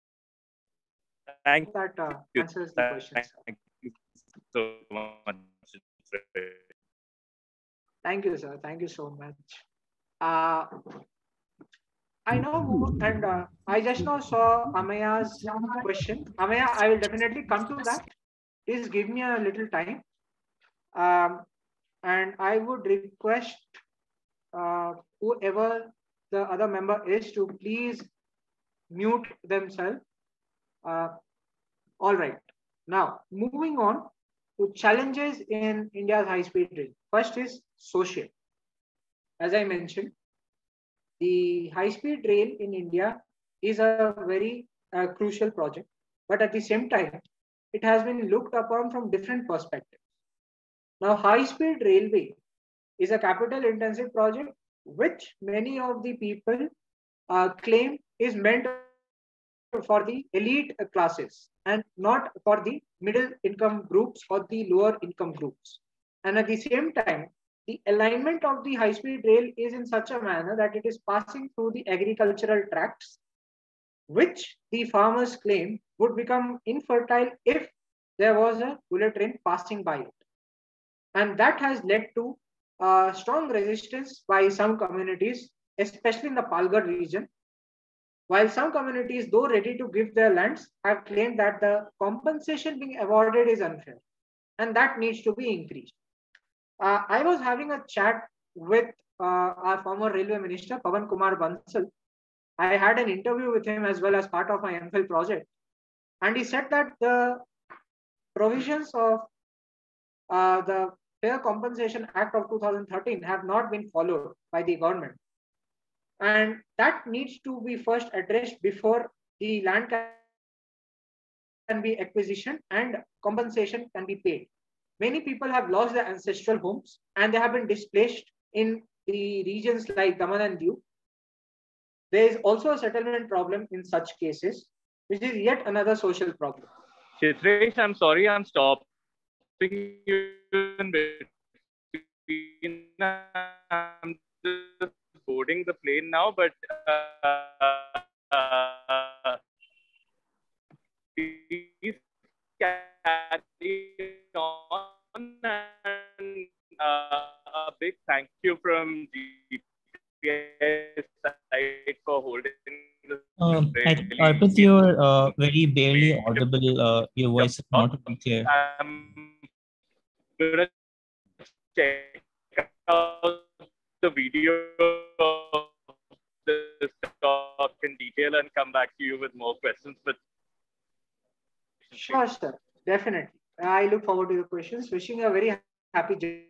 Thank that uh, you. answers the question, sir. Thank you so much. Thank you, sir. Thank you so much. Uh, I know, and uh, I just now saw Amaya's question. Amaya, I will definitely come to that. Please give me a little time. Um, and I would request uh, whoever the other member is to please mute themselves. Uh, all right. Now, moving on to challenges in India's high-speed rail. First is social. As I mentioned, the high-speed rail in India is a very uh, crucial project, but at the same time, it has been looked upon from different perspectives. Now, high-speed railway is a capital-intensive project, which many of the people uh, claim is meant for the elite classes and not for the middle income groups or the lower income groups. And at the same time, the alignment of the high speed rail is in such a manner that it is passing through the agricultural tracts, which the farmers claim would become infertile if there was a bullet train passing by it. And that has led to uh, strong resistance by some communities, especially in the Palghar region, while some communities, though ready to give their lands, have claimed that the compensation being awarded is unfair and that needs to be increased. Uh, I was having a chat with uh, our former railway minister, Pavan Kumar Bansal. I had an interview with him as well as part of my M Phil project. And he said that the provisions of uh, the Fair Compensation Act of two thousand thirteen have not been followed by the government. And that needs to be first addressed before the land can be acquisition and compensation can be paid. Many people have lost their ancestral homes and they have been displaced in the regions like Daman and Diu. There is also a settlement problem in such cases, which is yet another social problem. Chitresh, I'm sorry, I'm stopping you in between. I'm just boarding the plane now, but uh, please carry on, and uh, a big thank you from G P S side for holding this Um, I think, really Arpit, you're uh, very barely audible. beautiful Uh, your voice is not very clear. I'm gonna check out the video of this talk in detail and come back to you with more questions. But Sure, sir. Definitely. I look forward to your questions. Wishing you a very happy journey.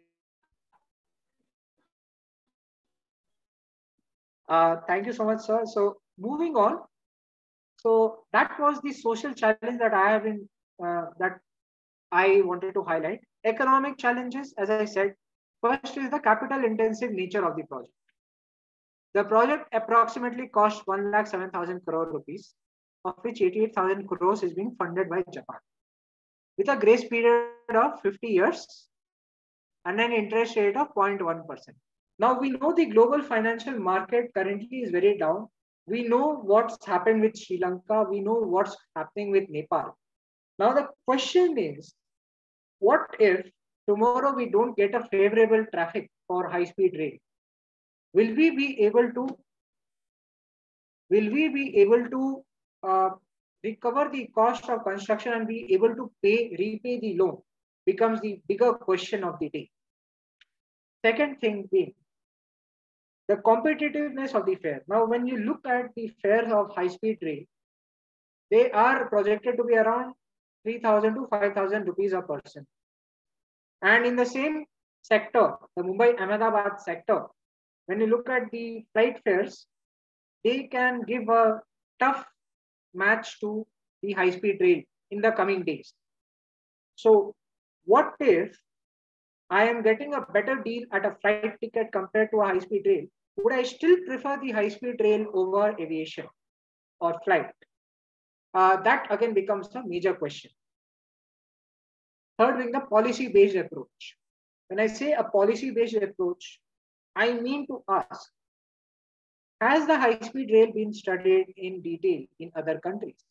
Uh, thank you so much, sir. So moving on. So that was the social challenge that I have been uh, that I wanted to highlight. Economic challenges, as I said, first is the capital intensive nature of the project. The project approximately cost one lakh seven thousand crore rupees, of which eighty-eight thousand crores is being funded by Japan, with a grace period of fifty years and an interest rate of zero point one percent. Now we know the global financial market currently is very down. We know what's happened with Sri Lanka. We know what's happening with Nepal. Now the question is, what if tomorrow we don't get a favorable traffic for high-speed rail? Will we be able to will we be able to uh, recover the cost of construction and be able to pay repay the loan? Becomes the bigger question of the day. Second thing being the competitiveness of the fare. Now, when you look at the fares of high-speed rail, they are projected to be around three thousand to five thousand rupees a person. And in the same sector, the Mumbai-Ahmedabad sector, when you look at the flight fares, they can give a tough match to the high-speed rail in the coming days. So what if I am getting a better deal at a flight ticket compared to a high-speed rail? Would I still prefer the high-speed rail over aviation or flight? Uh, that again becomes a major question. Third being the policy-based approach. When I say a policy-based approach, I mean to ask, has the high-speed rail been studied in detail in other countries?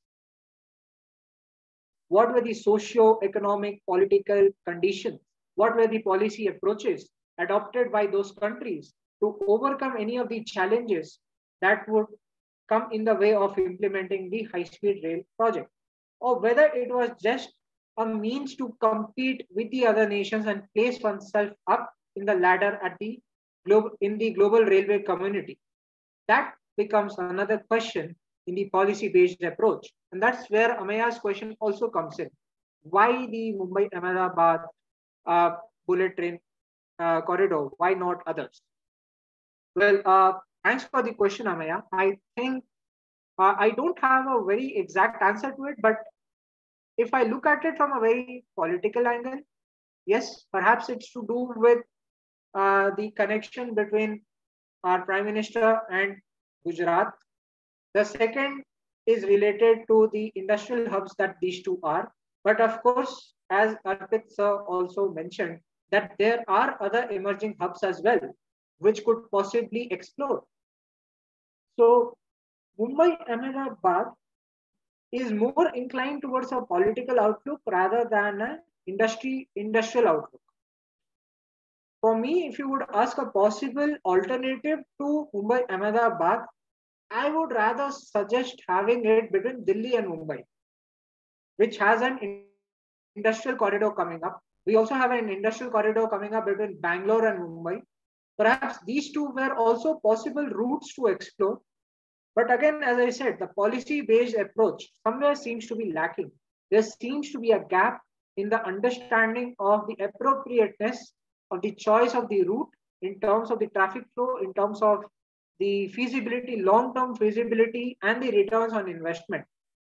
What were the socio-economic, political conditions? What were the policy approaches adopted by those countries to overcome any of the challenges that would come in the way of implementing the high-speed rail project? Or whether it was just a means to compete with the other nations and place oneself up in the ladder at the global in the global railway community. That becomes another question in the policy-based approach. And that's where Amaya's question also comes in. Why the Mumbai-Ahmedabad uh, bullet train uh, corridor? Why not others? Well, uh, thanks for the question, Amaya. I think uh, I don't have a very exact answer to it, but if I look at it from a very political angle, yes, perhaps it's to do with uh, the connection between our Prime Minister and Gujarat. The second is related to the industrial hubs that these two are. But of course, as Arpit sir also mentioned, that there are other emerging hubs as well, which could possibly explore. So Mumbai-Ahmedabad is more inclined towards a political outlook rather than an industry industrial outlook. For me, if you would ask a possible alternative to Mumbai-Ahmedabad, I would rather suggest having it between Delhi and Mumbai, which has an industrial corridor coming up. We also have an industrial corridor coming up between Bangalore and Mumbai. Perhaps these two were also possible routes to explore. But again, as I said, the policy-based approach somewhere seems to be lacking. There seems to be a gap in the understanding of the appropriateness of the choice of the route in terms of the traffic flow, in terms of the feasibility, long-term feasibility, and the returns on investment.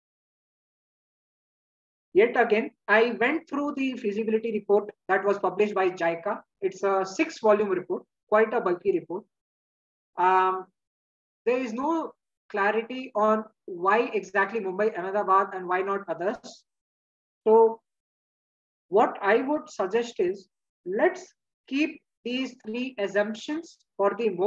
Yet again, I went through the feasibility report that was published by JICA. It's a six-volume report, quite a bulky report. Um, there is no clarity on why exactly Mumbai, Ahmedabad, and why not others. So what I would suggest is, let's keep these three assumptions for the moment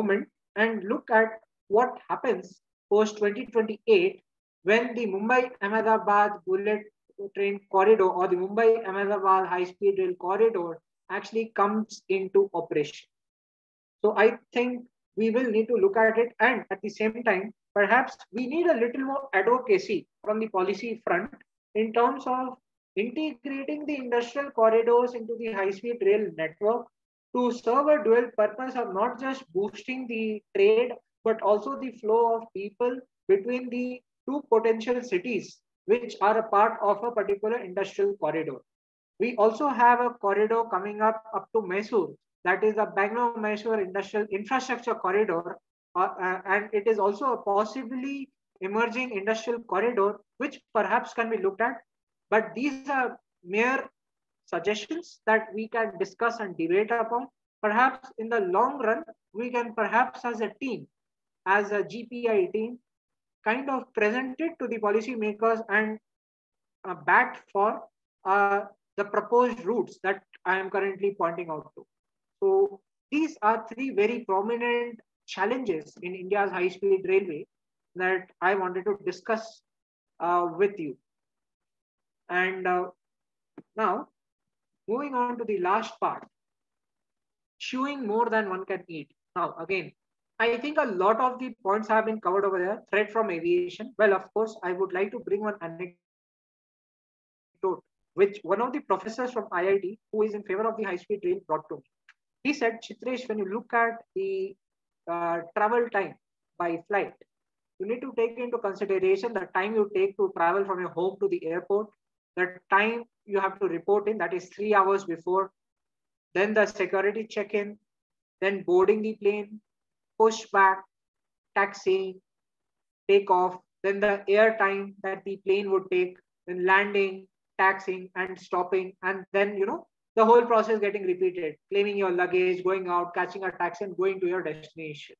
and look at what happens post twenty twenty-eight when the Mumbai-Ahmedabad bullet train corridor or the Mumbai-Ahmedabad high-speed rail corridor actually comes into operation. So I think we will need to look at it, and at the same time, perhaps we need a little more advocacy from the policy front in terms of integrating the industrial corridors into the high-speed rail network to serve a dual purpose of not just boosting the trade, but also the flow of people between the two potential cities, which are a part of a particular industrial corridor. We also have a corridor coming up up to Mysore, that is the Bangalore-Mysore Industrial Infrastructure Corridor, uh, uh, and it is also a possibly emerging industrial corridor, which perhaps can be looked at. But these are mere suggestions that we can discuss and debate upon. Perhaps in the long run, we can perhaps as a team, as a G P I team, kind of present it to the policymakers and uh, bat for uh, the proposed routes that I am currently pointing out to. So these are three very prominent challenges in India's high-speed railway that I wanted to discuss uh, with you. And uh, now, moving on to the last part, chewing more than one can eat. Now, again, I think a lot of the points have been covered over there. Threat from aviation. Well, of course, I would like to bring one anecdote, which one of the professors from I I T who is in favor of the high-speed rail brought to me. He said, Chitresh, when you look at the uh, travel time by flight, you need to take into consideration the time you take to travel from your home to the airport, the time you have to report in, that is three hours before, then the security check-in, then boarding the plane, pushback, taxi, takeoff, then the air time that the plane would take, then landing, taxing and stopping, and then, you know, the whole process getting repeated, claiming your luggage, going out, catching a taxi and going to your destination.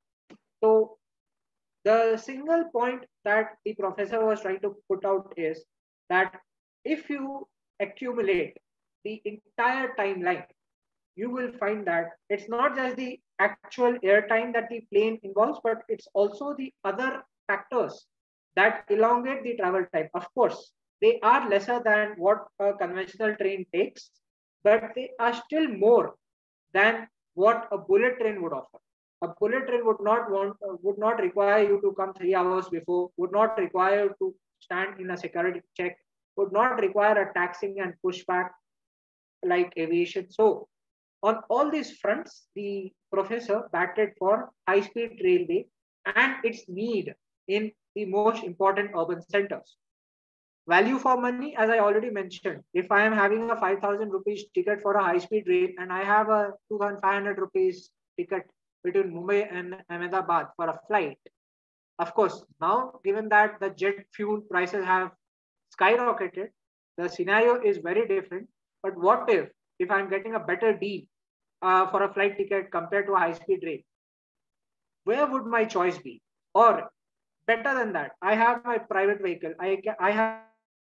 So the single point that the professor was trying to put out is that if you accumulate the entire timeline, you will find that it's not just the actual airtime that the plane involves, but it's also the other factors that elongate the travel time. Of course, they are lesser than what a conventional train takes, but they are still more than what a bullet train would offer. A bullet train would not want, uh, would not require you to come three hours before, would not require you to stand in a security check, would not require a taxing and pushback like aviation. So on all these fronts, the professor batted for high-speed railway and its need in the most important urban centers. Value for money, as I already mentioned, if I am having a five thousand rupees ticket for a high-speed rail and I have a two thousand five hundred rupees ticket between Mumbai and Ahmedabad for a flight, of course, now given that the jet fuel prices have skyrocketed, the scenario is very different. But what if, if I'm getting a better deal uh, for a flight ticket compared to a high-speed rail? Where would my choice be? Or better than that, I have my private vehicle. I, I have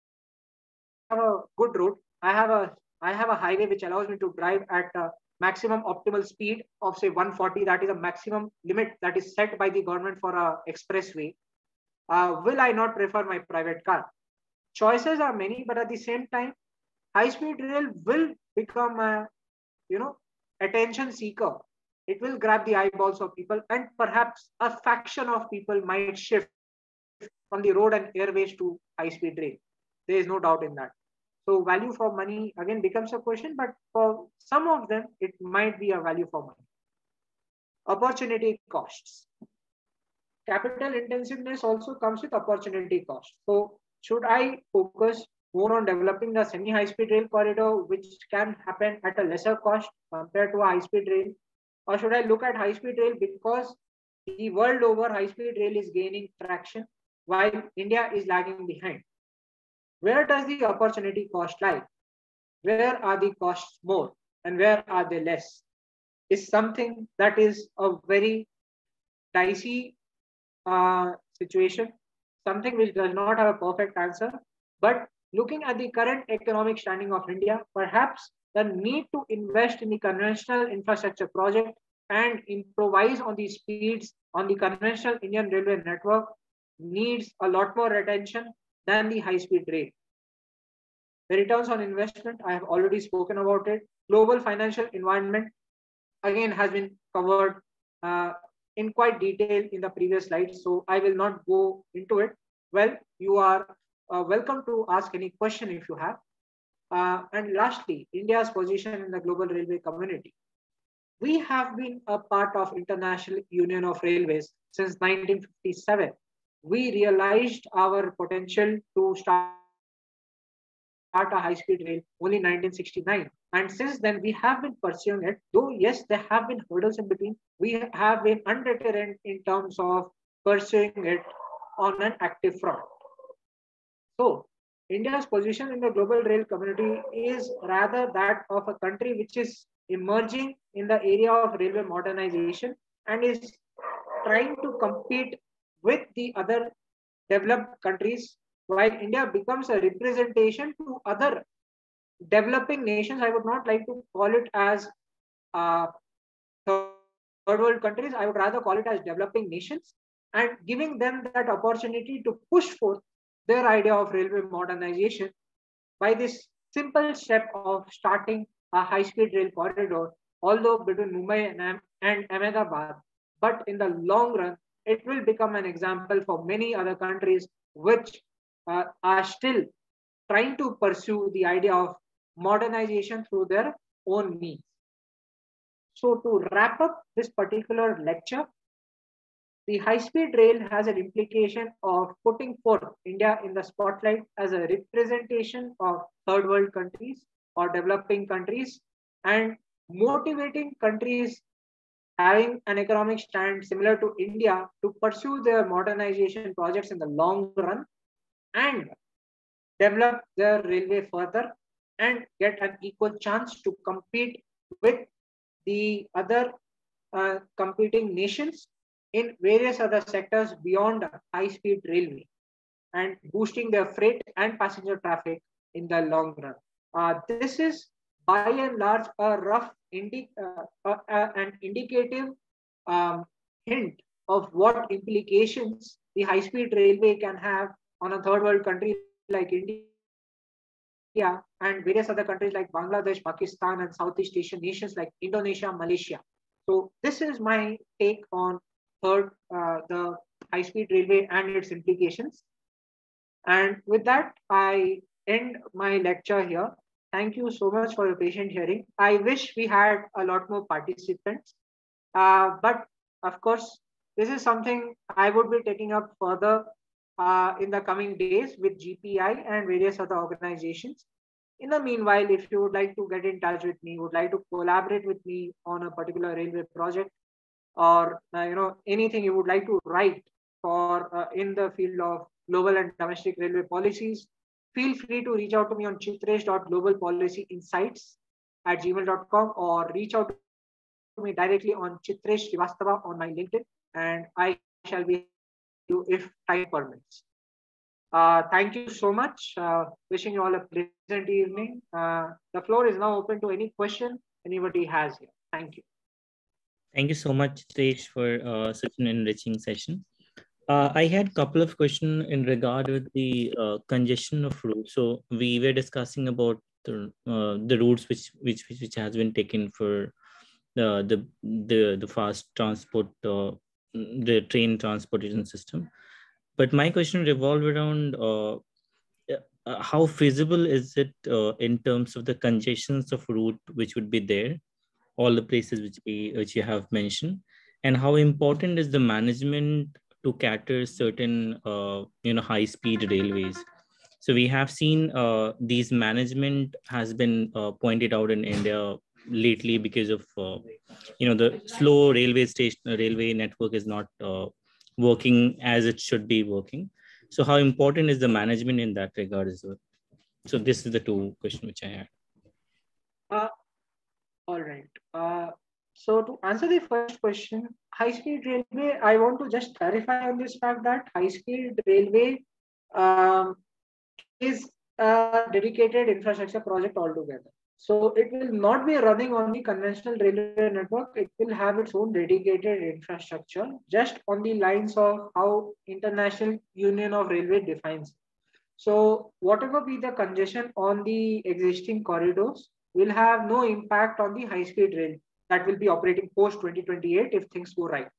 a good route. I have a I have a highway which allows me to drive at a maximum optimal speed of say one forty. That is a maximum limit that is set by the government for a expressway. Uh, will I not prefer my private car? Choices are many, but at the same time, high-speed rail will become a, you know, attention seeker. It will grab the eyeballs of people, and perhaps a faction of people might shift from the road and airways to high-speed rail. There is no doubt in that. So value for money again becomes a question, but for some of them, it might be a value for money. Opportunity costs. Capital intensiveness also comes with opportunity cost. So should I focus more on developing a semi-high-speed rail corridor, which can happen at a lesser cost compared to a high-speed rail? Or should I look at high-speed rail because the world over high-speed rail is gaining traction while India is lagging behind? Where does the opportunity cost lie? Where are the costs more and where are they less? Is something that is a very dicey uh, situation, something which does not have a perfect answer. But looking at the current economic standing of India, perhaps the need to invest in the conventional infrastructure project and improvise on the speeds on the conventional Indian railway network needs a lot more attention than the high-speed rail. The returns on investment, I have already spoken about it. Global financial environment, again, has been covered uh, in quite detail in the previous slides, so I will not go into it. Well, you are uh, welcome to ask any question if you have. Uh, and lastly, India's position in the global railway community. We have been a part of International Union of Railways since nineteen fifty-seven. We realized our potential to start a high-speed rail only nineteen sixty-nine. And since then, we have been pursuing it. Though, yes, there have been hurdles in between, we have been undeterred in terms of pursuing it on an active front. So, India's position in the global rail community is rather that of a country which is emerging in the area of railway modernization and is trying to compete with the other developed countries, while India becomes a representation to other developing nations. I would not like to call it as uh, third world countries. I would rather call it as developing nations, and giving them that opportunity to push forth their idea of railway modernization by this simple step of starting a high-speed rail corridor, although between Mumbai and, and Ahmedabad. But in the long run, it will become an example for many other countries which uh, are still trying to pursue the idea of modernization through their own means. So to wrap up this particular lecture, the high-speed rail has an implication of putting forth India in the spotlight as a representation of third world countries or developing countries, and motivating countries having an economic stand similar to India to pursue their modernization projects in the long run and develop their railway further and get an equal chance to compete with the other uh, competing nations in various other sectors beyond high-speed railway, and boosting their freight and passenger traffic in the long run. Uh, this is by and large a rough indi uh, uh, uh, an indicative um, hint of what implications the high-speed railway can have on a third world country like India and various other countries like Bangladesh, Pakistan, and Southeast Asian nations like Indonesia, Malaysia. So this is my take on third, uh, the high-speed railway and its implications. And with that, I end my lecture here. Thank you so much for your patient hearing. I wish we had a lot more participants, uh, but of course, this is something I would be taking up further uh, in the coming days with G P I and various other organizations. In the meanwhile, if you would like to get in touch with me, would like to collaborate with me on a particular railway project, or uh, you know anything you would like to write for uh, in the field of global and domestic railway policies, feel free to reach out to me on chitresh dot global policy insights at gmail dot com, or reach out to me directly on Chitresh Srivastava on my LinkedIn, and I shall be you if time permits. Uh, thank you so much. Uh, wishing you all a pleasant evening. Uh, the floor is now open to any question anybody has here. Thank you. Thank you so much, Chitresh, for uh, such an enriching session. Uh, I had a couple of questions in regard with the uh, congestion of routes. So we were discussing about the uh, the routes which which which has been taken for the the the, the fast transport, uh, the train transportation system. But my question revolved around uh, uh, how feasible is it uh, in terms of the congestions of route which would be there, all the places which we which you have mentioned, and how important is the management to cater certain uh, you know high speed railways. So we have seen uh, these management has been uh, pointed out in India lately because of uh, you know the slow railway station railway network is not uh, working as it should be working. So how important is the management in that regard as well? So this is the two questions which I had. Uh, all right. Uh, so to answer the first question, high-speed railway, I want to just clarify on this fact that high-speed railway um, is a dedicated infrastructure project altogether. So it will not be running on the conventional railway network. It will have its own dedicated infrastructure just on the lines of how International Union of Railway defines. So whatever be the congestion on the existing corridors will have no impact on the high speed rail that will be operating post twenty twenty-eight if things go right.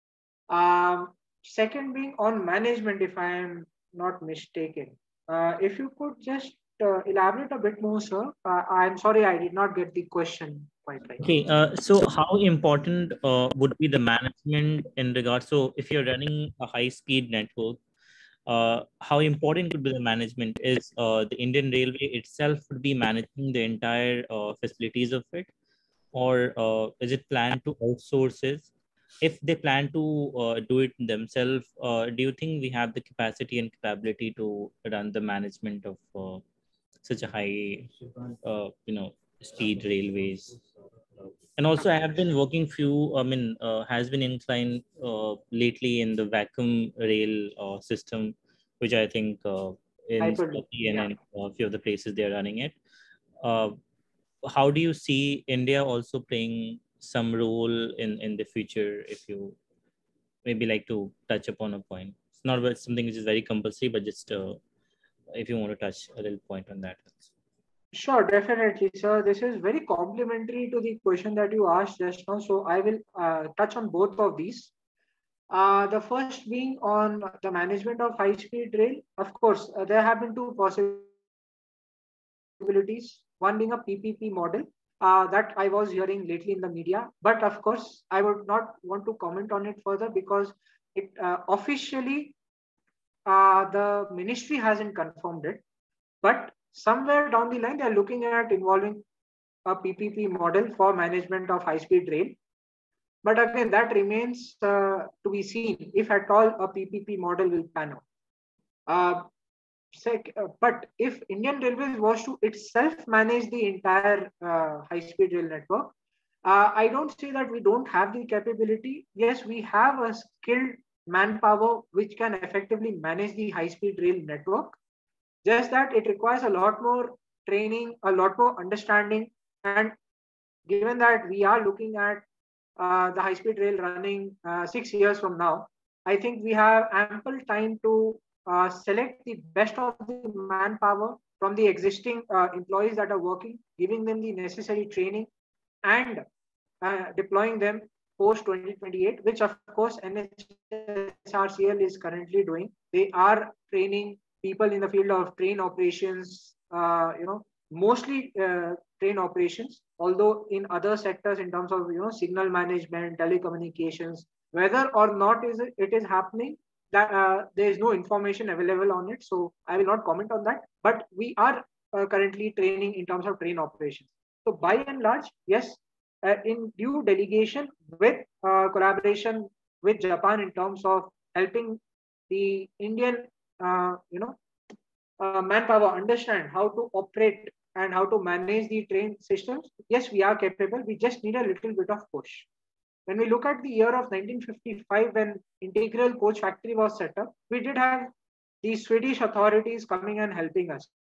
Um, Second being on management, if I am not mistaken. Uh, if you could just uh, elaborate a bit more, sir. Uh, I'm sorry, I did not get the question quite right. Okay, uh, so how important uh, would be the management in regards? So, if you're running a high-speed network, uh, how important could be the management? Is uh, the Indian Railway itself would be managing the entire uh, facilities of it, or uh, is it planned to outsource it? If they plan to uh, do it themselves, uh, do you think we have the capacity and capability to run the management of uh, such a high, uh, you know, speed railways? And also, I have been working few. I mean, uh, has been inclined uh, lately in the vacuum rail uh, system, which I think uh, in Hyperloop. Turkey and Yeah. in a few of the places they are running it. Uh, how do you see India also playing some role in in the future? If you maybe like to touch upon a point, it's not about something which is very compulsory, but just uh, if you want to touch a little point on that. Sure, definitely, sir. This is very complementary to the question that you asked just now. So I will uh, touch on both of these. Uh, the first being on the management of high-speed rail. Of course, uh, there have been two possibilities. One being a P P P model uh, that I was hearing lately in the media. But of course, I would not want to comment on it further because it uh, officially uh, the ministry hasn't confirmed it. But somewhere down the line, they are looking at involving a P P P model for management of high-speed rail. But again, that remains uh, to be seen if at all a P P P model will pan out. Uh, sec, uh, but if Indian Railways was to itself manage the entire uh, high-speed rail network, uh, I don't say that we don't have the capability. Yes, we have a skilled manpower which can effectively manage the high-speed rail network. Just that it requires a lot more training, a lot more understanding, and given that we are looking at uh, the high-speed rail running uh, six years from now, I think we have ample time to uh, select the best of the manpower from the existing uh, employees that are working, giving them the necessary training, and uh, deploying them post twenty twenty-eight, which of course N H S R C L is currently doing. They are training people in the field of train operations, uh, you know, mostly uh, train operations, although in other sectors in terms of, you know, signal management, telecommunications, whether or not is it, it is happening, that uh, there is no information available on it. So I will not comment on that, but we are uh, currently training in terms of train operations. So by and large, yes, uh, in due delegation with uh, collaboration with Japan in terms of helping the Indian, uh, you know, uh, manpower understand how to operate and how to manage the train systems. Yes, we are capable. We just need a little bit of push. When we look at the year of nineteen fifty-five, when Integral Coach Factory was set up, we did have the Swedish authorities coming and helping us.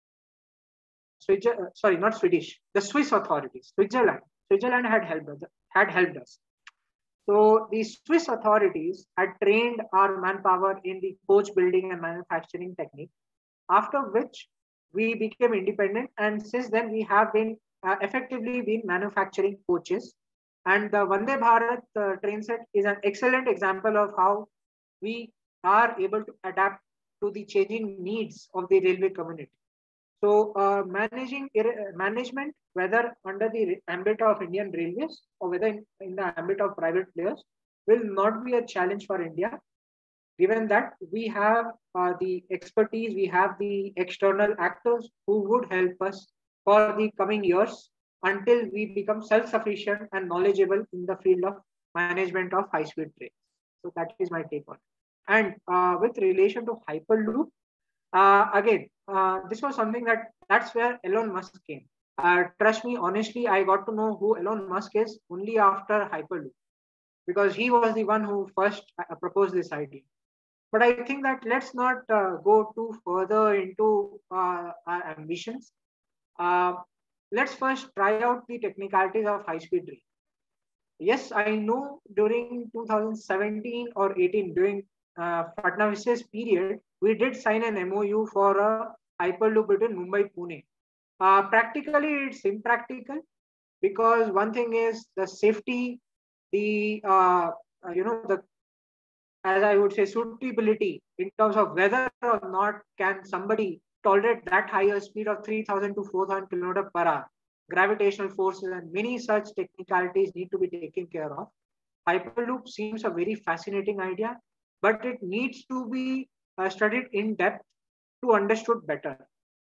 Switch, uh, sorry, not Swedish, the Swiss authorities, Switzerland. Switzerland had helped us, had helped us. So the Swiss authorities had trained our manpower in the coach building and manufacturing technique, after which we became independent. And since then, we have been uh, effectively been manufacturing coaches. And the Vande Bharat uh, train set is an excellent example of how we are able to adapt to the changing needs of the railway community. So uh, managing management, whether under the ambit of Indian Railways or whether in, in the ambit of private players, will not be a challenge for India, given that we have uh, the expertise, we have the external actors who would help us for the coming years until we become self-sufficient and knowledgeable in the field of management of high-speed trains. So that is my take on it. And uh, with relation to Hyperloop, uh, again, uh, this was something that that's where Elon Musk came. Uh, trust me, honestly, I got to know who Elon Musk is only after Hyperloop, because he was the one who first uh, proposed this idea. But I think that let's not uh, go too further into uh, our ambitions. Uh, let's first try out the technicalities of high-speed rail. Yes, I know during two thousand seventeen or eighteen, during uh, Fadnavis's period, we did sign an M O U for a hyperloop between Mumbai Pune. Uh, practically, it's impractical because one thing is the safety, the uh, uh, you know the as I would say suitability in terms of whether or not can somebody tolerate that higher speed of three thousand to four thousand kilometers per hour. Gravitational forces and many such technicalities need to be taken care of. Hyperloop seems a very fascinating idea, but it needs to be uh, studied in depth to understood better.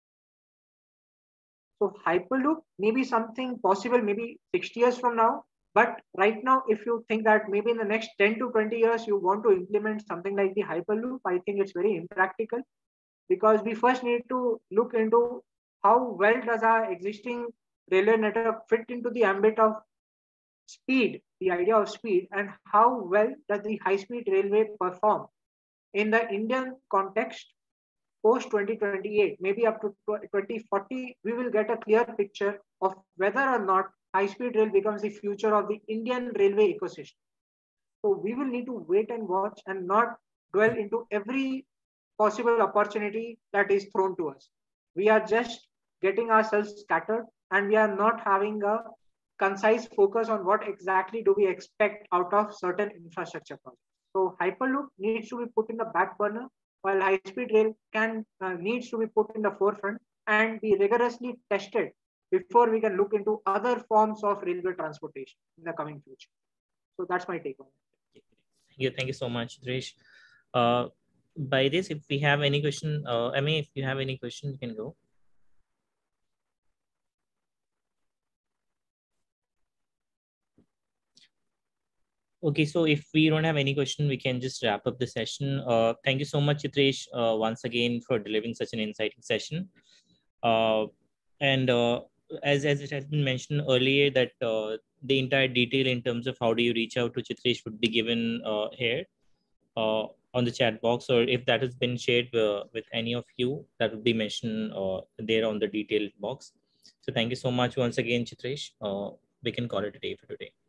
So Hyperloop may be something possible maybe sixty years from now, but right now, if you think that maybe in the next ten to twenty years, you want to implement something like the Hyperloop, I think it's very impractical because we first need to look into how well does our existing railway network fit into the ambit of speed, the idea of speed, and how well does the high-speed railway perform in the Indian context post twenty twenty-eight, maybe up to twenty forty, we will get a clear picture of whether or not high-speed rail becomes the future of the Indian railway ecosystem. So we will need to wait and watch and not dwell into every possible opportunity that is thrown to us. We are just getting ourselves scattered and we are not having a concise focus on what exactly do we expect out of certain infrastructure projects. So Hyperloop needs to be put in the back burner while high-speed rail can uh, needs to be put in the forefront and be rigorously tested before we can look into other forms of railway transportation in the coming future. So that's my take on it. Thank you, thank you so much, Chitresh. Uh, by this, if we have any question, uh, I mean, if you have any question, you can go. Okay, so if we don't have any question, we can just wrap up the session. Uh, thank you so much, Chitresh, uh, once again for delivering such an insightful session. Uh, and uh, as, as it has been mentioned earlier, that uh, the entire detail in terms of how do you reach out to Chitresh would be given uh, here uh, on the chat box, or if that has been shared uh, with any of you, that would be mentioned uh, there on the detailed box. So thank you so much once again, Chitresh. Uh, we can call it a day for today.